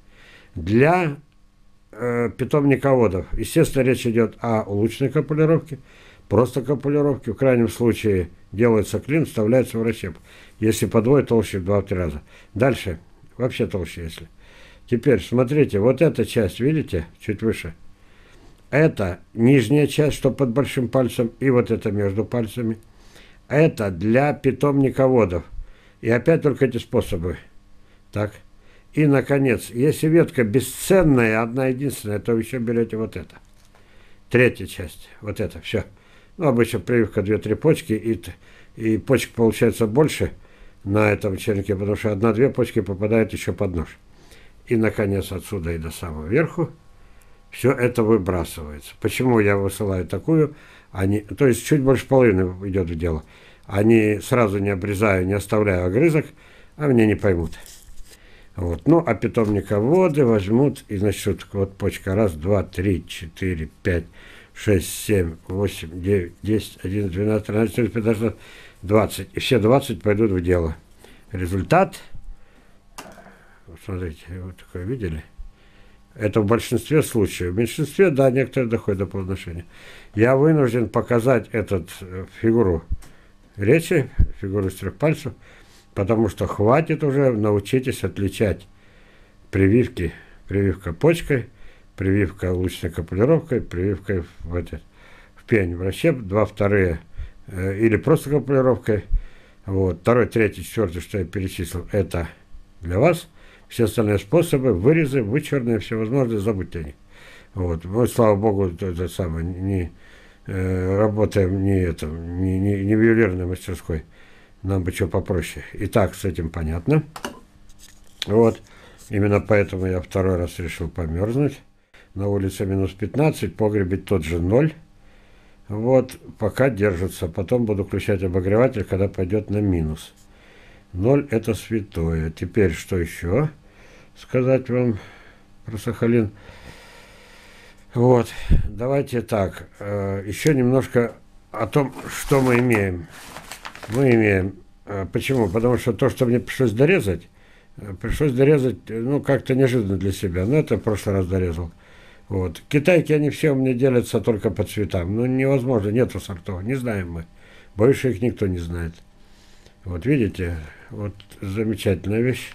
Для э, питомниководов. Естественно, речь идет о улучшенной копулировке. Просто копулировки. В крайнем случае делается клин, вставляется в расщеп. Если подвой, толще в два-три раза. Дальше. Вообще толще, если. Теперь, смотрите, вот эта часть, видите, чуть выше. Это нижняя часть, что под большим пальцем, и вот это между пальцами. Это для питомниководов. И опять только эти способы. Так. И, наконец, если ветка бесценная, одна единственная, то вы еще берете вот это. Третья часть. Вот это. Все. Ну, обычно прививка две-три почки, и, и почек получается больше на этом черенке, потому что одна-две почки попадают еще под нож. И, наконец, отсюда и до самого верху все это выбрасывается. Почему я высылаю такую? Они, то есть чуть больше половины идет в дело. Они сразу не обрезаю, не оставляю огрызок, а меня не поймут. Вот. Ну, а питомниководы возьмут и начнут. Вот почка. Раз, два, три, четыре, пять, шесть, семь, восемь, девять, десять, одиннадцать, двенадцать, тринадцать, четырнадцать, пятнадцать, двадцать. И все двадцать пойдут в дело. Результат. Вот смотрите, вот такое видели? Это в большинстве случаев. В меньшинстве, да, некоторые доходят до плодоношения. Я вынужден показать эту фигуру речи, фигуру из трех пальцев, потому что хватит уже, научитесь отличать прививки. Прививка почкой, прививка лучной копулировкой, прививкой в, этот, в пень, в расщеп, два вторые, э, или просто копулировкой. Вот. Второй, третий, четвертый, что я перечислил, это для вас. Все остальные способы, вырезы, вычурные, всевозможные, забудьте о них. Вот. Мы, слава богу, это самое, не э, работаем не, это, не, не, не в ювелирной мастерской. Нам бы что попроще. Итак, с этим понятно. Вот. Именно поэтому я второй раз решил померзнуть. На улице минус пятнадцать, погребить тот же ноль. Вот, пока держится. Потом буду включать обогреватель, когда пойдет на минус. Ноль это святое. Теперь что еще сказать вам про Сахалин? Вот, давайте так. Э, еще немножко о том, что мы имеем. Мы имеем. Э, почему? Потому что то, что мне пришлось дорезать, э, пришлось дорезать, ну, как-то неожиданно для себя. Но это в прошлый раз дорезал. Вот. Китайки, они все у меня делятся только по цветам. Ну, невозможно, нету сортов. Не знаем мы. Больше их никто не знает. Вот видите, вот замечательная вещь.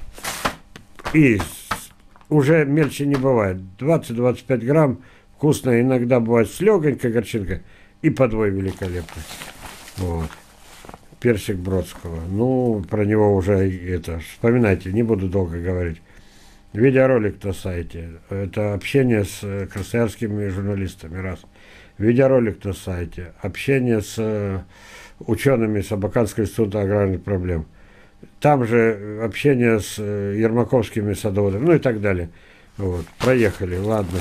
И уже мельче не бывает. двадцать-двадцать пять грамм, вкусно, иногда бывает с легонькой горчинкой, и подвой великолепный. Вот. Персик Бродского. Ну, про него уже это, вспоминайте, не буду долго говорить. Видеоролик на сайте. Это общение с красноярскими журналистами, раз. Видеоролик на сайте. Общение с учеными с Абаканского института аграрных проблем. Там же общение с ермаковскими садоводами, ну и так далее. Вот, проехали, ладно.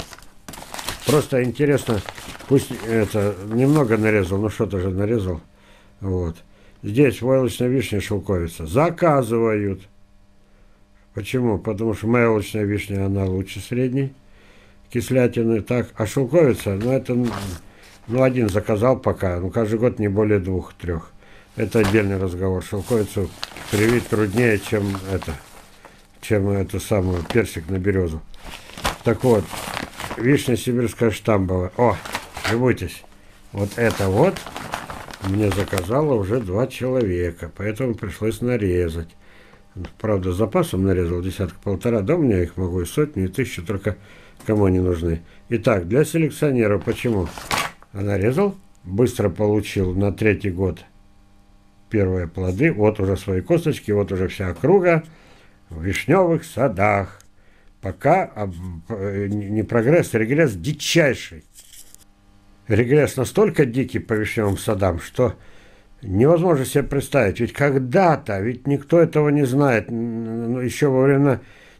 Просто интересно, пусть это немного нарезал, но что-то же нарезал. Вот. Здесь войлочная вишня, шелковица. Заказывают. Почему? Потому что моя войлочная вишня, она лучше средней кислятины. Так, а шелковица, ну это... Ну, один заказал пока, ну, каждый год не более двух-трех. Это отдельный разговор. Шелковицу привить труднее, чем это, чем эту самую персик на березу. Так вот, вишня сибирская штамбовая. О, любуйтесь. Вот это вот мне заказало уже два человека, поэтому пришлось нарезать. Правда, с запасом нарезал десятка-полтора, да у меня их могу и сотню, и тысячу, только кому они нужны. Итак, для селекционеров почему? Нарезал, быстро получил на третий год первые плоды. Вот уже свои косточки, вот уже вся округа в вишневых садах. Пока не прогресс, регресс дичайший. Регресс настолько дикий по вишневым садам, что невозможно себе представить. Ведь когда-то, ведь никто этого не знает, еще во времена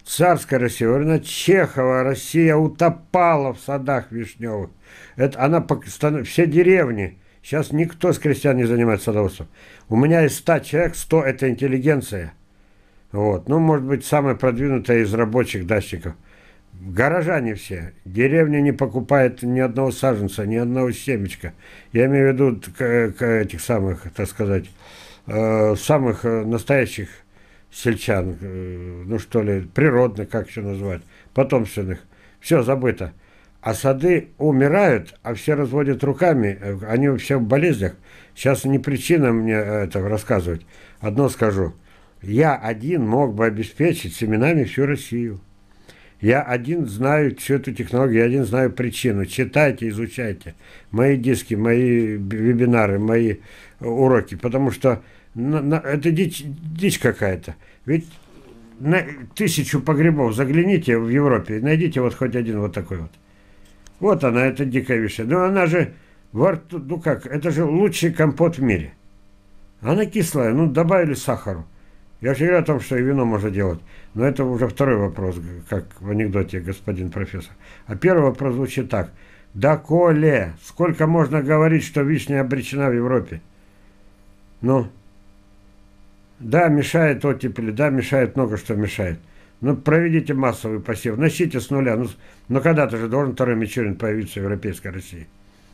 царская Россия, во времена Чехова Россия утопала в садах вишневых. Это она, все деревни, сейчас никто с крестьян не занимается садоводством. У меня из ста человек сто это интеллигенция. Вот. Ну, может быть, самая продвинутая из рабочих дачников. Горожане все. Деревня не покупает ни одного саженца, ни одного семечка. Я имею в виду к, к этих самых, так сказать, э, самых настоящих сельчан, э, ну что ли, природных, как еще назвать, потомственных. Все забыто. А сады умирают, а все разводят руками, они все в болезнях. Сейчас не причина мне это рассказывать. Одно скажу. Я один мог бы обеспечить семенами всю Россию. Я один знаю всю эту технологию, я один знаю причину. Читайте, изучайте. Мои диски, мои вебинары, мои уроки. Потому что на, на, это дичь, дичь какая-то. Ведь на тысячу погребов загляните в Европе и найдите вот хоть один вот такой вот. Вот она, это дикая вишня. Но она же, во рту, ну как, это же лучший компот в мире. Она кислая, ну добавили сахару. Я же говорю о том, что и вино можно делать. Но это уже второй вопрос, как в анекдоте, господин профессор. А первый вопрос звучит так. Доколе? Сколько можно говорить, что вишня обречена в Европе? Ну, да, мешает оттепели, да, мешает много что мешает. Ну, проведите массовый посев, начните с нуля. Ну, но когда-то же должен второй Мичурин появиться в Европейской России.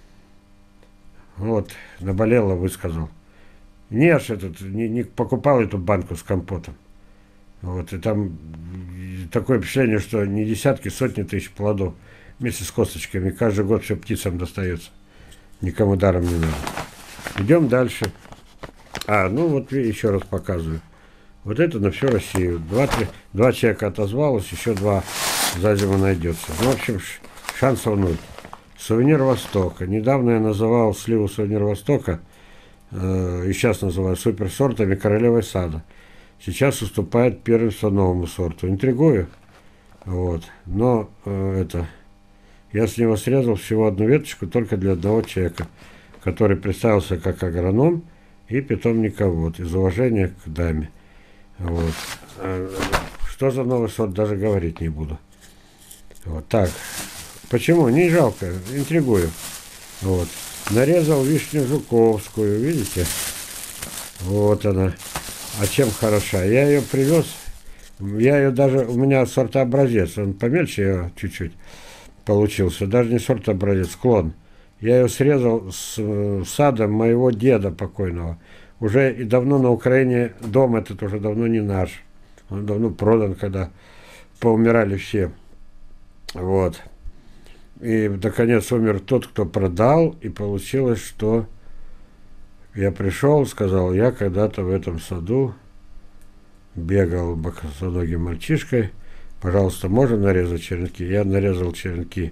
Вот, наболело, высказал. Не, я ж этот, не, не покупал эту банку с компотом. Вот, и там такое впечатление, что не десятки, сотни тысяч плодов вместе с косточками. Каждый год все птицам достается. Никому даром не надо. Идем дальше. А, ну вот еще раз показываю. Вот это на всю Россию. Два, три, два человека отозвалось, еще два за зиму найдется. Ну, в общем, шансов ноль. Сувенир Востока. Недавно я называл сливу Сувенир Востока, э, и сейчас называю суперсортами королевой сада. Сейчас уступает первенство новому сорту. Интригую. Вот. Но э, это... Я с него срезал всего одну веточку только для одного человека, который представился как агроном и питомниковод из уважения к даме. Вот. Что за новый сорт, даже говорить не буду. Вот так. Почему? Не жалко, интригую. Вот. Нарезал вишню жуковскую, видите? Вот она. А чем хороша? Я ее привез. Я ее даже, у меня сортообразец, он помельче ее чуть-чуть получился. Даже не сортообразец, склон. Я ее срезал с сада моего деда покойного. Уже и давно на Украине дом этот уже давно не наш. Он давно продан, когда поумирали все. Вот. И, наконец, умер тот, кто продал, и получилось, что я пришел, сказал, я когда-то в этом саду бегал босоногим мальчишкой, пожалуйста, можно нарезать черенки? Я нарезал черенки.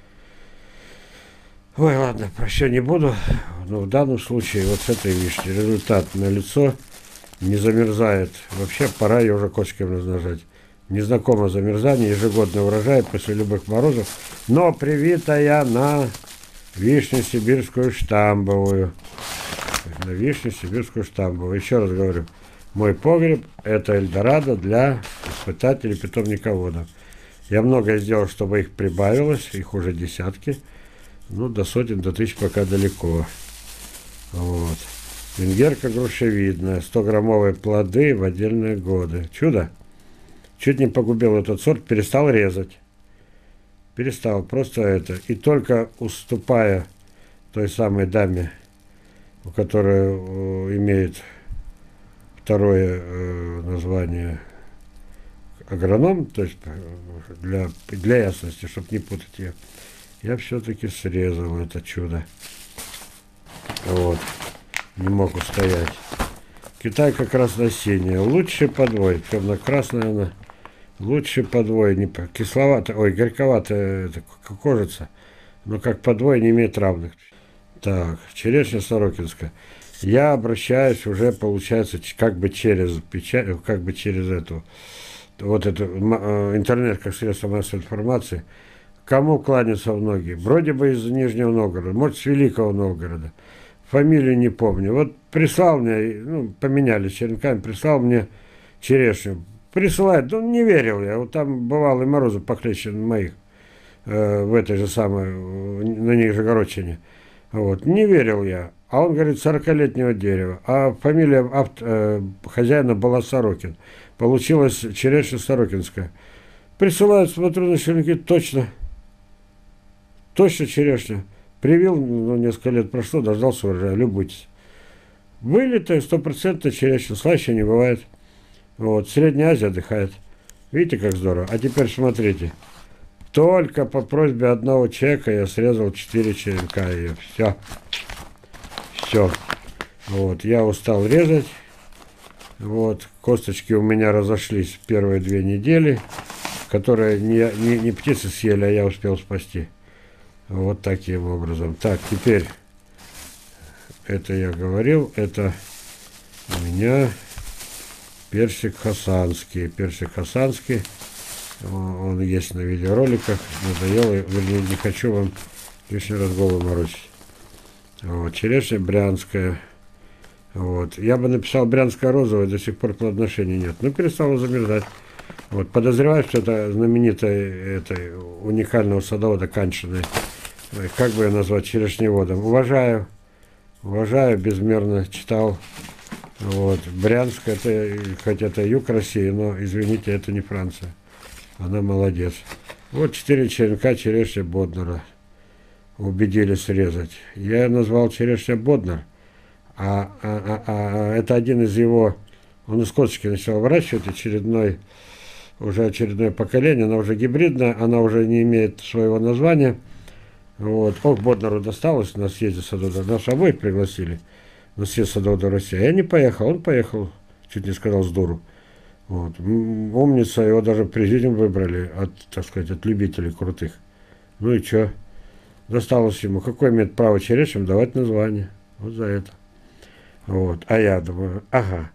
Ой, ладно, про все не буду, но в данном случае вот с этой вишней результат налицо, не замерзает. Вообще пора ее уже кочками размножать. Незнакомо замерзание, ежегодный урожай после любых морозов, но привитая на вишню сибирскую штамбовую. На вишню сибирскую штамбовую. Еще раз говорю, мой погреб – это Эльдорадо для испытателей питомниководов. Я многое сделал, чтобы их прибавилось, их уже десятки. Ну, до сотен, до тысяч пока далеко. Вот. Венгерка грушевидная, сто-граммовые плоды в отдельные годы. Чудо. Чуть не погубил этот сорт, перестал резать. Перестал, просто это. И только уступая той самой даме, у которой э, имеет второе э, название агроном, то есть для, для ясности, чтобы не путать ее, я все-таки срезал это чудо. Вот. Не мог устоять. Китайка красно-синяя. Лучше подвой. Темно-красная она. Лучше подвой. Не кисловато. Ой, горьковатая это, кожица. Но как подвой не имеет равных. Так, черешня Сорокинская. Я обращаюсь уже, получается, как бы через печать, как бы через эту, вот эту, интернет как средство массовой информации. Кому кланяться в ноги? Вроде бы из Нижнего Новгорода, может, с Великого Новгорода. Фамилию не помню. Вот прислал мне, ну, поменялись черенками, прислал мне черешню. присылает. Ну, не верил я. Вот там бывало и морозы похлеще моих. Э, в этой же самой, на Нижегородчине. Вот. Не верил я. А он говорит, сорокалетнего дерева. А фамилия авт, э, хозяина была Сорокин. Получилось черешня Сорокинская. Присылают, смотрю на черенки, точно. Точно черешня. Привил, ну, несколько лет прошло, дождался урожая, любуйтесь. Вылитая, стопроцентно черешня, слаще не бывает. Вот, Средняя Азия отдыхает. Видите, как здорово? А теперь смотрите. Только по просьбе одного человека я срезал четыре черенка ее. Все. Все. Вот, я устал резать. Вот, косточки у меня разошлись первые две недели, которые не, не, не птицы съели, а я успел спасти. Вот таким образом. Так, теперь, это я говорил, это у меня персик хасанский. Персик хасанский, он есть на видеороликах, надоело, вернее, не хочу вам лишний раз голову морочить. Вот, черешня брянская. Вот. Я бы написал брянская розовая, до сих пор плодоношения нет. Но перестала замерзать. Вот. Подозреваю, что это знаменитая, это, уникального садовода Каншиной. Как бы ее назвать, черешневодом. Уважаю. Уважаю, безмерно читал. Вот. Брянск, это, хоть это юг России, но, извините, это не Франция. Она молодец. Вот четыре черенка черешня Боднера. Убедили срезать. Я назвал черешня Боднер. А, а, а, а это один из его, он из косточки начал выращивать, очередной, уже очередное поколение, она уже гибридная, она уже не имеет своего названия. Вот. Ох, Боднеру досталось на съезде садовода, нас обоих пригласили на съезд садовода России. Я не поехал, он поехал, чуть не сказал с дуру. Вот. Умница, его даже президиум выбрали, от, так сказать, от любителей крутых. Ну и что? Досталось ему. Какое имеет право черешням давать название? Вот за это. Вот. А я думаю, ага,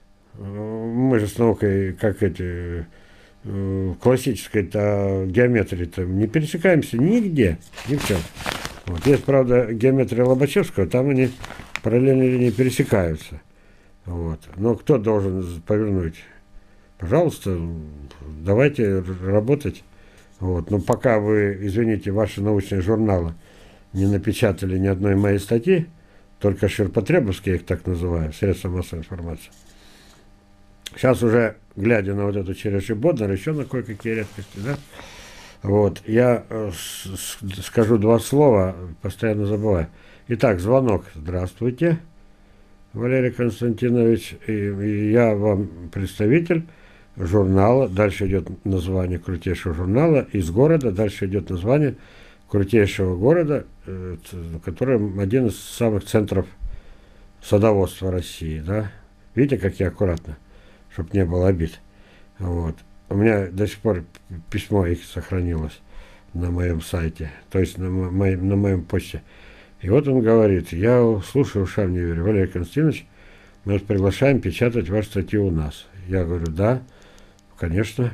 мы же с наукой, как эти, классической-то геометрии-то не пересекаемся нигде, ни в чем. Вот. Есть, правда, геометрия Лобачевского, там они параллельные линии пересекаются. Вот. Но кто должен повернуть? Пожалуйста, давайте работать. Вот. Но пока вы, извините, ваши научные журналы не напечатали ни одной моей статьи, только ширпотребовские, я их так называю, средства массовой информации. Сейчас уже, глядя на вот эту черешню Боднер, еще на кое-какие редкости, да, вот, я э, с, скажу два слова, постоянно забываю. Итак, звонок. Здравствуйте, Валерий Константинович, и, и я вам представитель журнала, дальше идет название крутейшего журнала, из города, дальше идет название крутейшего города, который один из самых центров садоводства России, да. Видите, как я аккуратно, чтобы не было обид. Вот. У меня до сих пор письмо их сохранилось на моем сайте, то есть на моем, на моем почте. И вот он говорит, я слушаю, ушам не верю, Валерий Константинович, мы вас приглашаем печатать вашу статью у нас. Я говорю, да, конечно,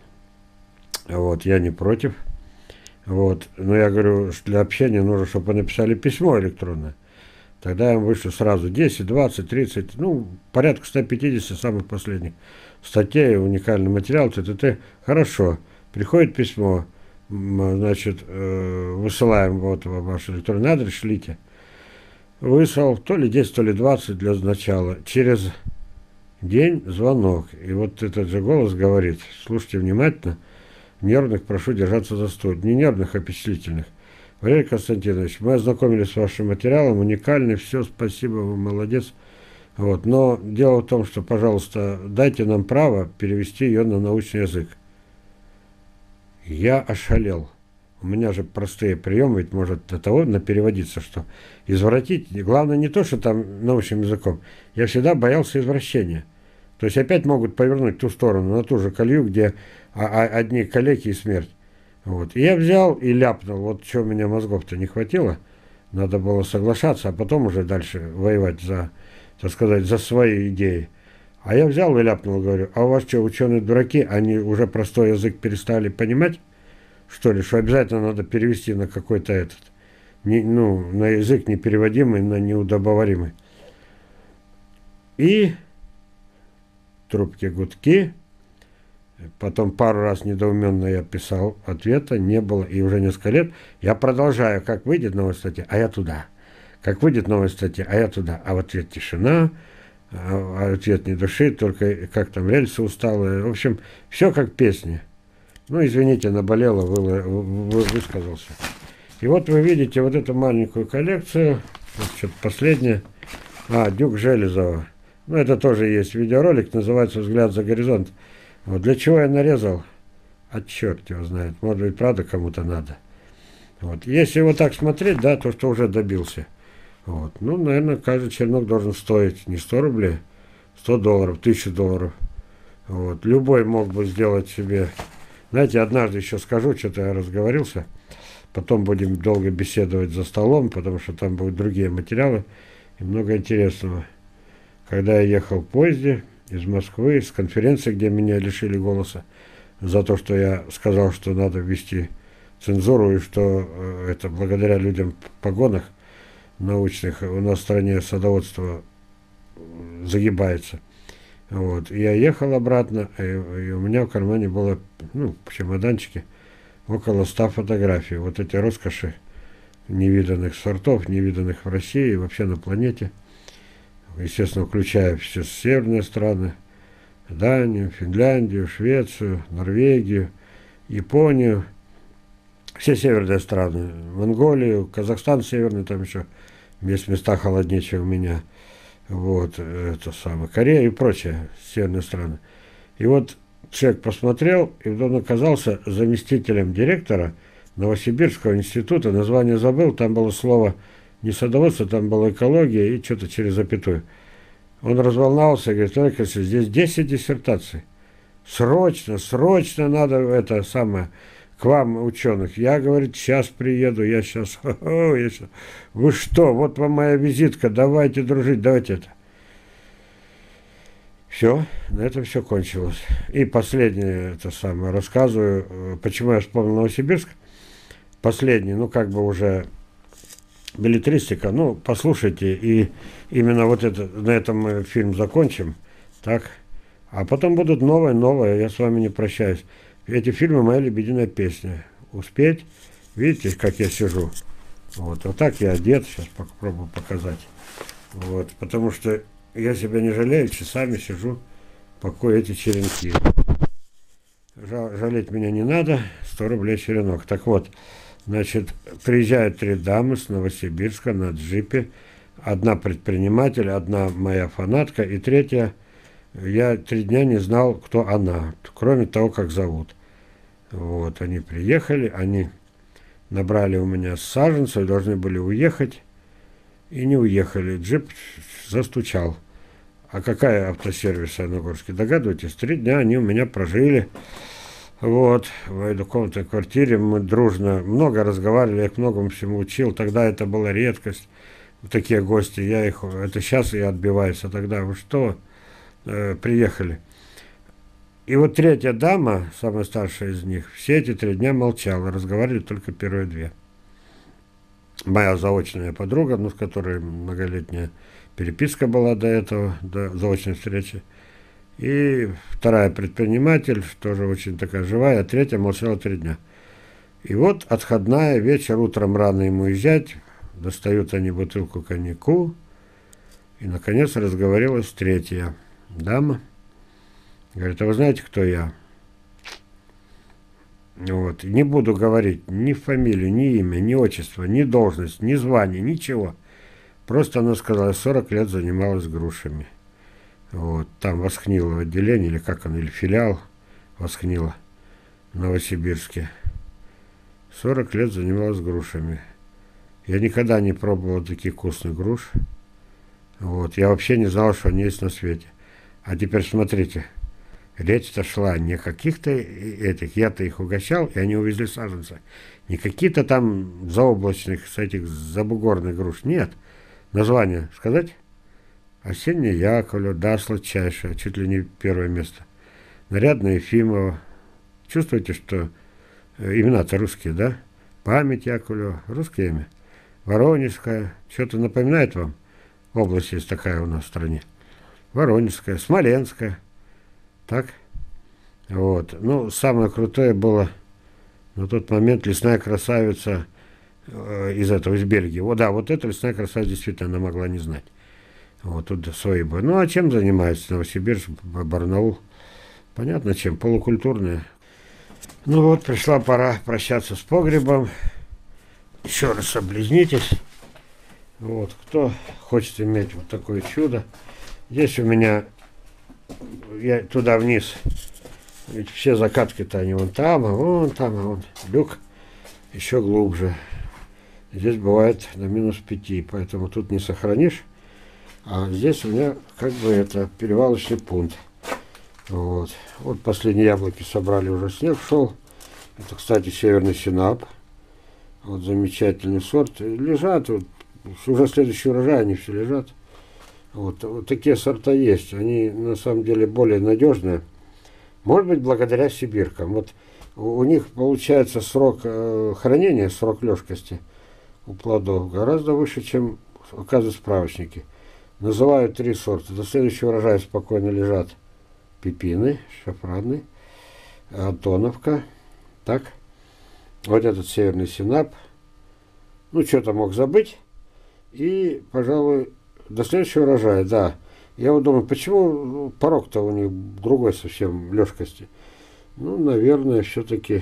вот, я не против. Вот. Но я говорю, что для общения нужно, чтобы вы написали письмо электронное. Тогда я вам вышлю сразу десять, двадцать, тридцать, ну, порядка ста пятидесяти самых последних статей, уникальный материал, т.т.т. Хорошо. Приходит письмо, значит, высылаем вот ваш электронный адрес, шлите. Выслал то ли десять, то ли двадцать для начала. Через день звонок. И вот этот же голос говорит, слушайте внимательно, нервных прошу держаться за стол. Не нервных, а впечатлительных. Валерий Константинович, мы ознакомились с вашим материалом, уникальный, все, спасибо, вы молодец. Вот. Но дело в том, что, пожалуйста, дайте нам право перевести ее на научный язык. Я ошалел. У меня же простые приемы, ведь может до того переводиться, что извратить. Главное не то, что там научным языком. Я всегда боялся извращения. То есть опять могут повернуть ту сторону, на ту же колею, где одни калеки и смерть. Вот. И я взял и ляпнул, вот что у меня мозгов-то не хватило, надо было соглашаться, а потом уже дальше воевать за, так сказать, за свои идеи. А я взял и ляпнул, говорю, а у вас что, ученые дураки, они уже простой язык перестали понимать, что ли, что обязательно надо перевести на какой-то этот, не, ну, на язык непереводимый, на неудобоваримый. И трубки гудки. Потом пару раз недоуменно я писал, ответа не было, и уже несколько лет я продолжаю, как выйдет новая статья, а я туда. Как выйдет новая статья, а я туда. А в ответ тишина, а ответ не души, только как там рельсы усталые. В общем, все как песни. Ну, извините, наболело, вы, вы, высказался. И вот вы видите вот эту маленькую коллекцию, вот что-то последнее. А, Дюк Железова. Ну, это тоже есть видеоролик, называется «Взгляд за горизонт». Вот для чего я нарезал? А черт его знает. Может быть, правда кому-то надо. Вот. Если вот так смотреть, да, то что уже добился. Вот. Ну, наверное, каждый черенок должен стоить не сто рублей, сто долларов, тысячу долларов. Вот. Любой мог бы сделать себе... Знаете, однажды еще скажу, что-то я разговорился. Потом будем долго беседовать за столом, потому что там будут другие материалы и много интересного. Когда я ехал в поезде из Москвы, с конференции, где меня лишили голоса, за то, что я сказал, что надо ввести цензуру, и что э, это благодаря людям в погонах научных у нас в стране садоводство загибается. Вот. И я ехал обратно, и, и у меня в кармане было, ну, в чемоданчике, около ста фотографий. Вот эти роскоши невиданных сортов, невиданных в России и вообще на планете. Естественно, включая все северные страны, Данию, Финляндию, Швецию, Норвегию, Японию, все северные страны, Монголию, Казахстан северный, там еще есть места холоднее, чем у меня, вот, это самое, Корея и прочие северные страны. И вот человек посмотрел, и он оказался заместителем директора Новосибирского института, название забыл, там было слово не садоводство, там была экология и что-то через запятую. Он разволновался и говорит: Олег Алексеевич, здесь десять диссертаций. Срочно, срочно надо это самое, к вам, ученых. Я, говорит, сейчас приеду, я сейчас, я сейчас. Вы что, вот вам моя визитка, давайте дружить, давайте это. Все, на этом все кончилось. И последнее, это самое, рассказываю, почему я вспомнил Новосибирск. Последний, ну как бы уже... Беллетристика, ну, послушайте, и именно вот это, на этом мы фильм закончим, так, а потом будут новые, новые, я с вами не прощаюсь. Эти фильмы моя лебединая песня. Успеть, видите, как я сижу, вот, вот так я одет, сейчас попробую показать, вот, потому что я себя не жалею, часами сижу, покою эти черенки. Жалеть меня не надо, сто рублей черенок, так вот. Значит, приезжают три дамы с Новосибирска на джипе. Одна предприниматель, одна моя фанатка, и третья, я три дня не знал, кто она, кроме того, как зовут. Вот, они приехали, они набрали у меня саженцев, должны были уехать, и не уехали. Джип застучал. А какая автосервис в Саяногорске? Догадываетесь, три дня они у меня прожили. Вот, в двухкомнатной квартире мы дружно много разговаривали, я их многому всему учил, тогда это была редкость, такие гости, я их, это сейчас я отбиваюсь, а тогда вы что, э, приехали. И вот третья дама, самая старшая из них, все эти три дня молчала, разговаривали только первые две. Моя заочная подруга, ну, с которой многолетняя переписка была до этого, до заочной встречи. И вторая предприниматель, тоже очень такая живая, а третья молчала три дня. И вот отходная, вечер, утром рано ему уезжать, достают они бутылку коньяку, и, наконец, разговорилась третья дама. Говорит: а вы знаете, кто я? Вот. Не буду говорить ни фамилию, ни имя, ни отчество, ни должность, ни звание, ничего. Просто она сказала, сорок лет занималась грушами. Вот, там Восхнилово отделение, или как оно, или филиал Восхнила в Новосибирске. сорок лет занималась грушами. Я никогда не пробовал таких вкусных груш. Вот, я вообще не знал, что они есть на свете. А теперь смотрите, речь-то шла не каких-то этих, я-то их угощал, и они увезли саженцы. Не какие-то там заоблачных, с этих забугорных груш, нет. Название сказать? Осенняя Яковлева, да, сладчайшая, чуть ли не первое место. Нарядная Ефимова. Чувствуете, что имена-то русские, да? Память Яковлева, русское имя. Воронежская, что-то напоминает вам? Область есть такая у нас в стране. Воронежская, Смоленская. Так? Вот. Ну, самое крутое было на тот момент лесная красавица э, из этого, из Бельгии. Вот, да, вот эта лесная красавица действительно она могла не знать. Вот тут свои бы. Ну, а чем занимается Новосибирск, Барнаул? Понятно, чем. Полукультурная. Ну вот, пришла пора прощаться с погребом. Еще раз облизнитесь. Вот, кто хочет иметь вот такое чудо. Здесь у меня, я туда вниз, ведь все закатки-то они вон там, а вон там, а вон люк еще глубже. Здесь бывает на минус пяти, поэтому тут не сохранишь. А здесь у меня как бы это перевалочный пункт. Вот. Вот последние яблоки собрали, уже снег шел. Это, кстати, северный синап. Вот замечательный сорт. Лежат, вот, уже следующий урожай, они все лежат. Вот, вот такие сорта есть. Они на самом деле более надежные. Может быть, благодаря сибиркам. Вот у, у них получается срок э, хранения, срок лёжкости у плодов гораздо выше, чем указывают справочники. Называют три сорта. До следующего урожая спокойно лежат пепины, шафраны, антоновка. Так. Вот этот северный синап. Ну, что-то мог забыть. И, пожалуй, до следующего урожая, да. Я вот думаю, почему порог-то у них другой совсем лёжкости? Ну, наверное, все-таки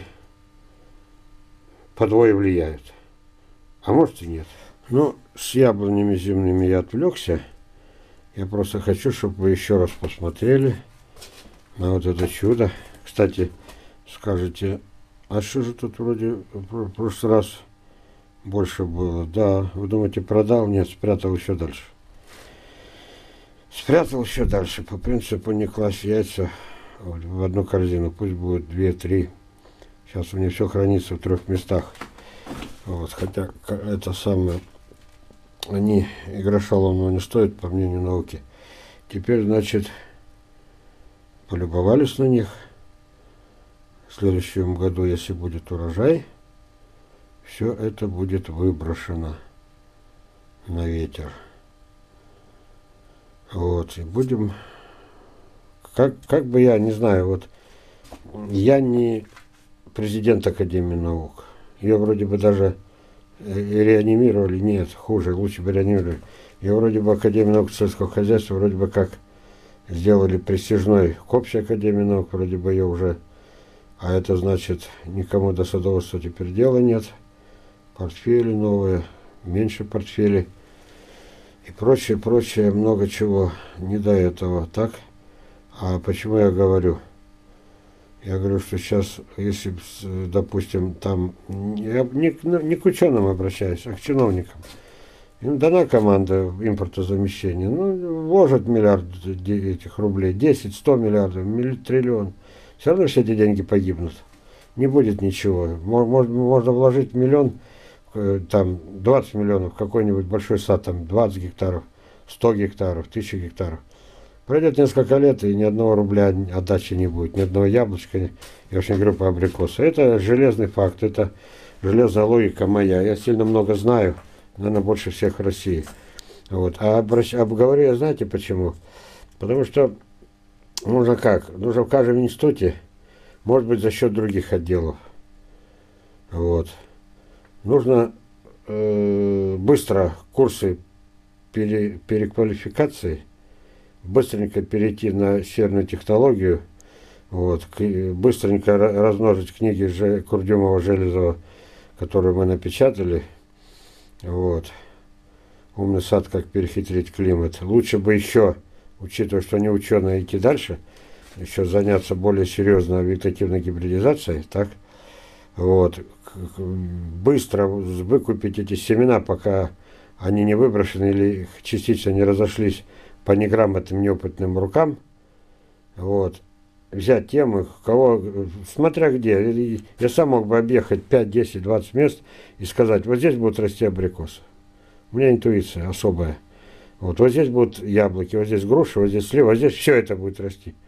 подвое влияют. А может и нет. Ну, с яблонями зимними я отвлекся. Я просто хочу, чтобы вы еще раз посмотрели на вот это чудо. Кстати, скажете, а что же тут вроде в прошлый раз больше было? Да, вы думаете, продал? Нет, спрятал еще дальше. Спрятал еще дальше. По принципу не класть яйца вот, в одну корзину. Пусть будет две-три. Сейчас у меня все хранится в трех местах. Вот, хотя это самое... Они и гроша ломаного не стоят, по мнению науки. Теперь, значит, полюбовались на них. В следующем году, если будет урожай, все это будет выброшено на ветер. Вот, и будем... Как, как бы я, не знаю, вот, я не президент Академии наук. Ее вроде бы даже реанимировали, нет, хуже, лучше бы реанимировали. Ее вроде бы Академию наук сельского хозяйства вроде бы как сделали престижной к общей Академии наук, вроде бы ее уже, а это значит, никому до садоводства теперь дела нет, портфели новые, меньше портфелей и прочее, прочее, много чего, не до этого, так? А почему я говорю? Я говорю, что сейчас, если, допустим, там, я не, не к ученым обращаюсь, а к чиновникам. Им дана команда импортозамещения, ну, вложат миллиард этих рублей, десять, сто миллиардов, триллион. Все равно все эти деньги погибнут. Не будет ничего. Можно, можно вложить миллион, там, двадцать миллионов в какой-нибудь большой сад, там, двадцать гектаров, сто гектаров, тысяча гектаров. Пройдет несколько лет, и ни одного рубля отдачи не будет, ни одного яблочка, я очень говорю по абрикосу. Это железный факт, это железная логика моя. Я сильно много знаю, наверное, больше всех в России. Вот. А обращ... обговорю я, знаете почему? Потому что нужно как? Нужно в каждом институте, может быть, за счет других отделов. Вот. Нужно э, быстро курсы пере... переквалификации, быстренько перейти на серную технологию, вот, быстренько размножить книги Ж... Курдюмова, Железова, которые мы напечатали. Вот. «Умный сад. Как перехитрить климат». Лучше бы еще, учитывая, что они ученые, идти дальше, еще заняться более серьезной вегетативной гибридизацией, так? Вот. Быстро выкупить эти семена, пока они не выброшены или частично не разошлись по неграмотным, неопытным рукам. Вот. Взять темы, кого, смотря где. Я сам мог бы объехать пять, десять, двадцать мест и сказать, вот здесь будут расти абрикосы. У меня интуиция особая. Вот, вот здесь будут яблоки, вот здесь груши, вот здесь слива, вот здесь все это будет расти.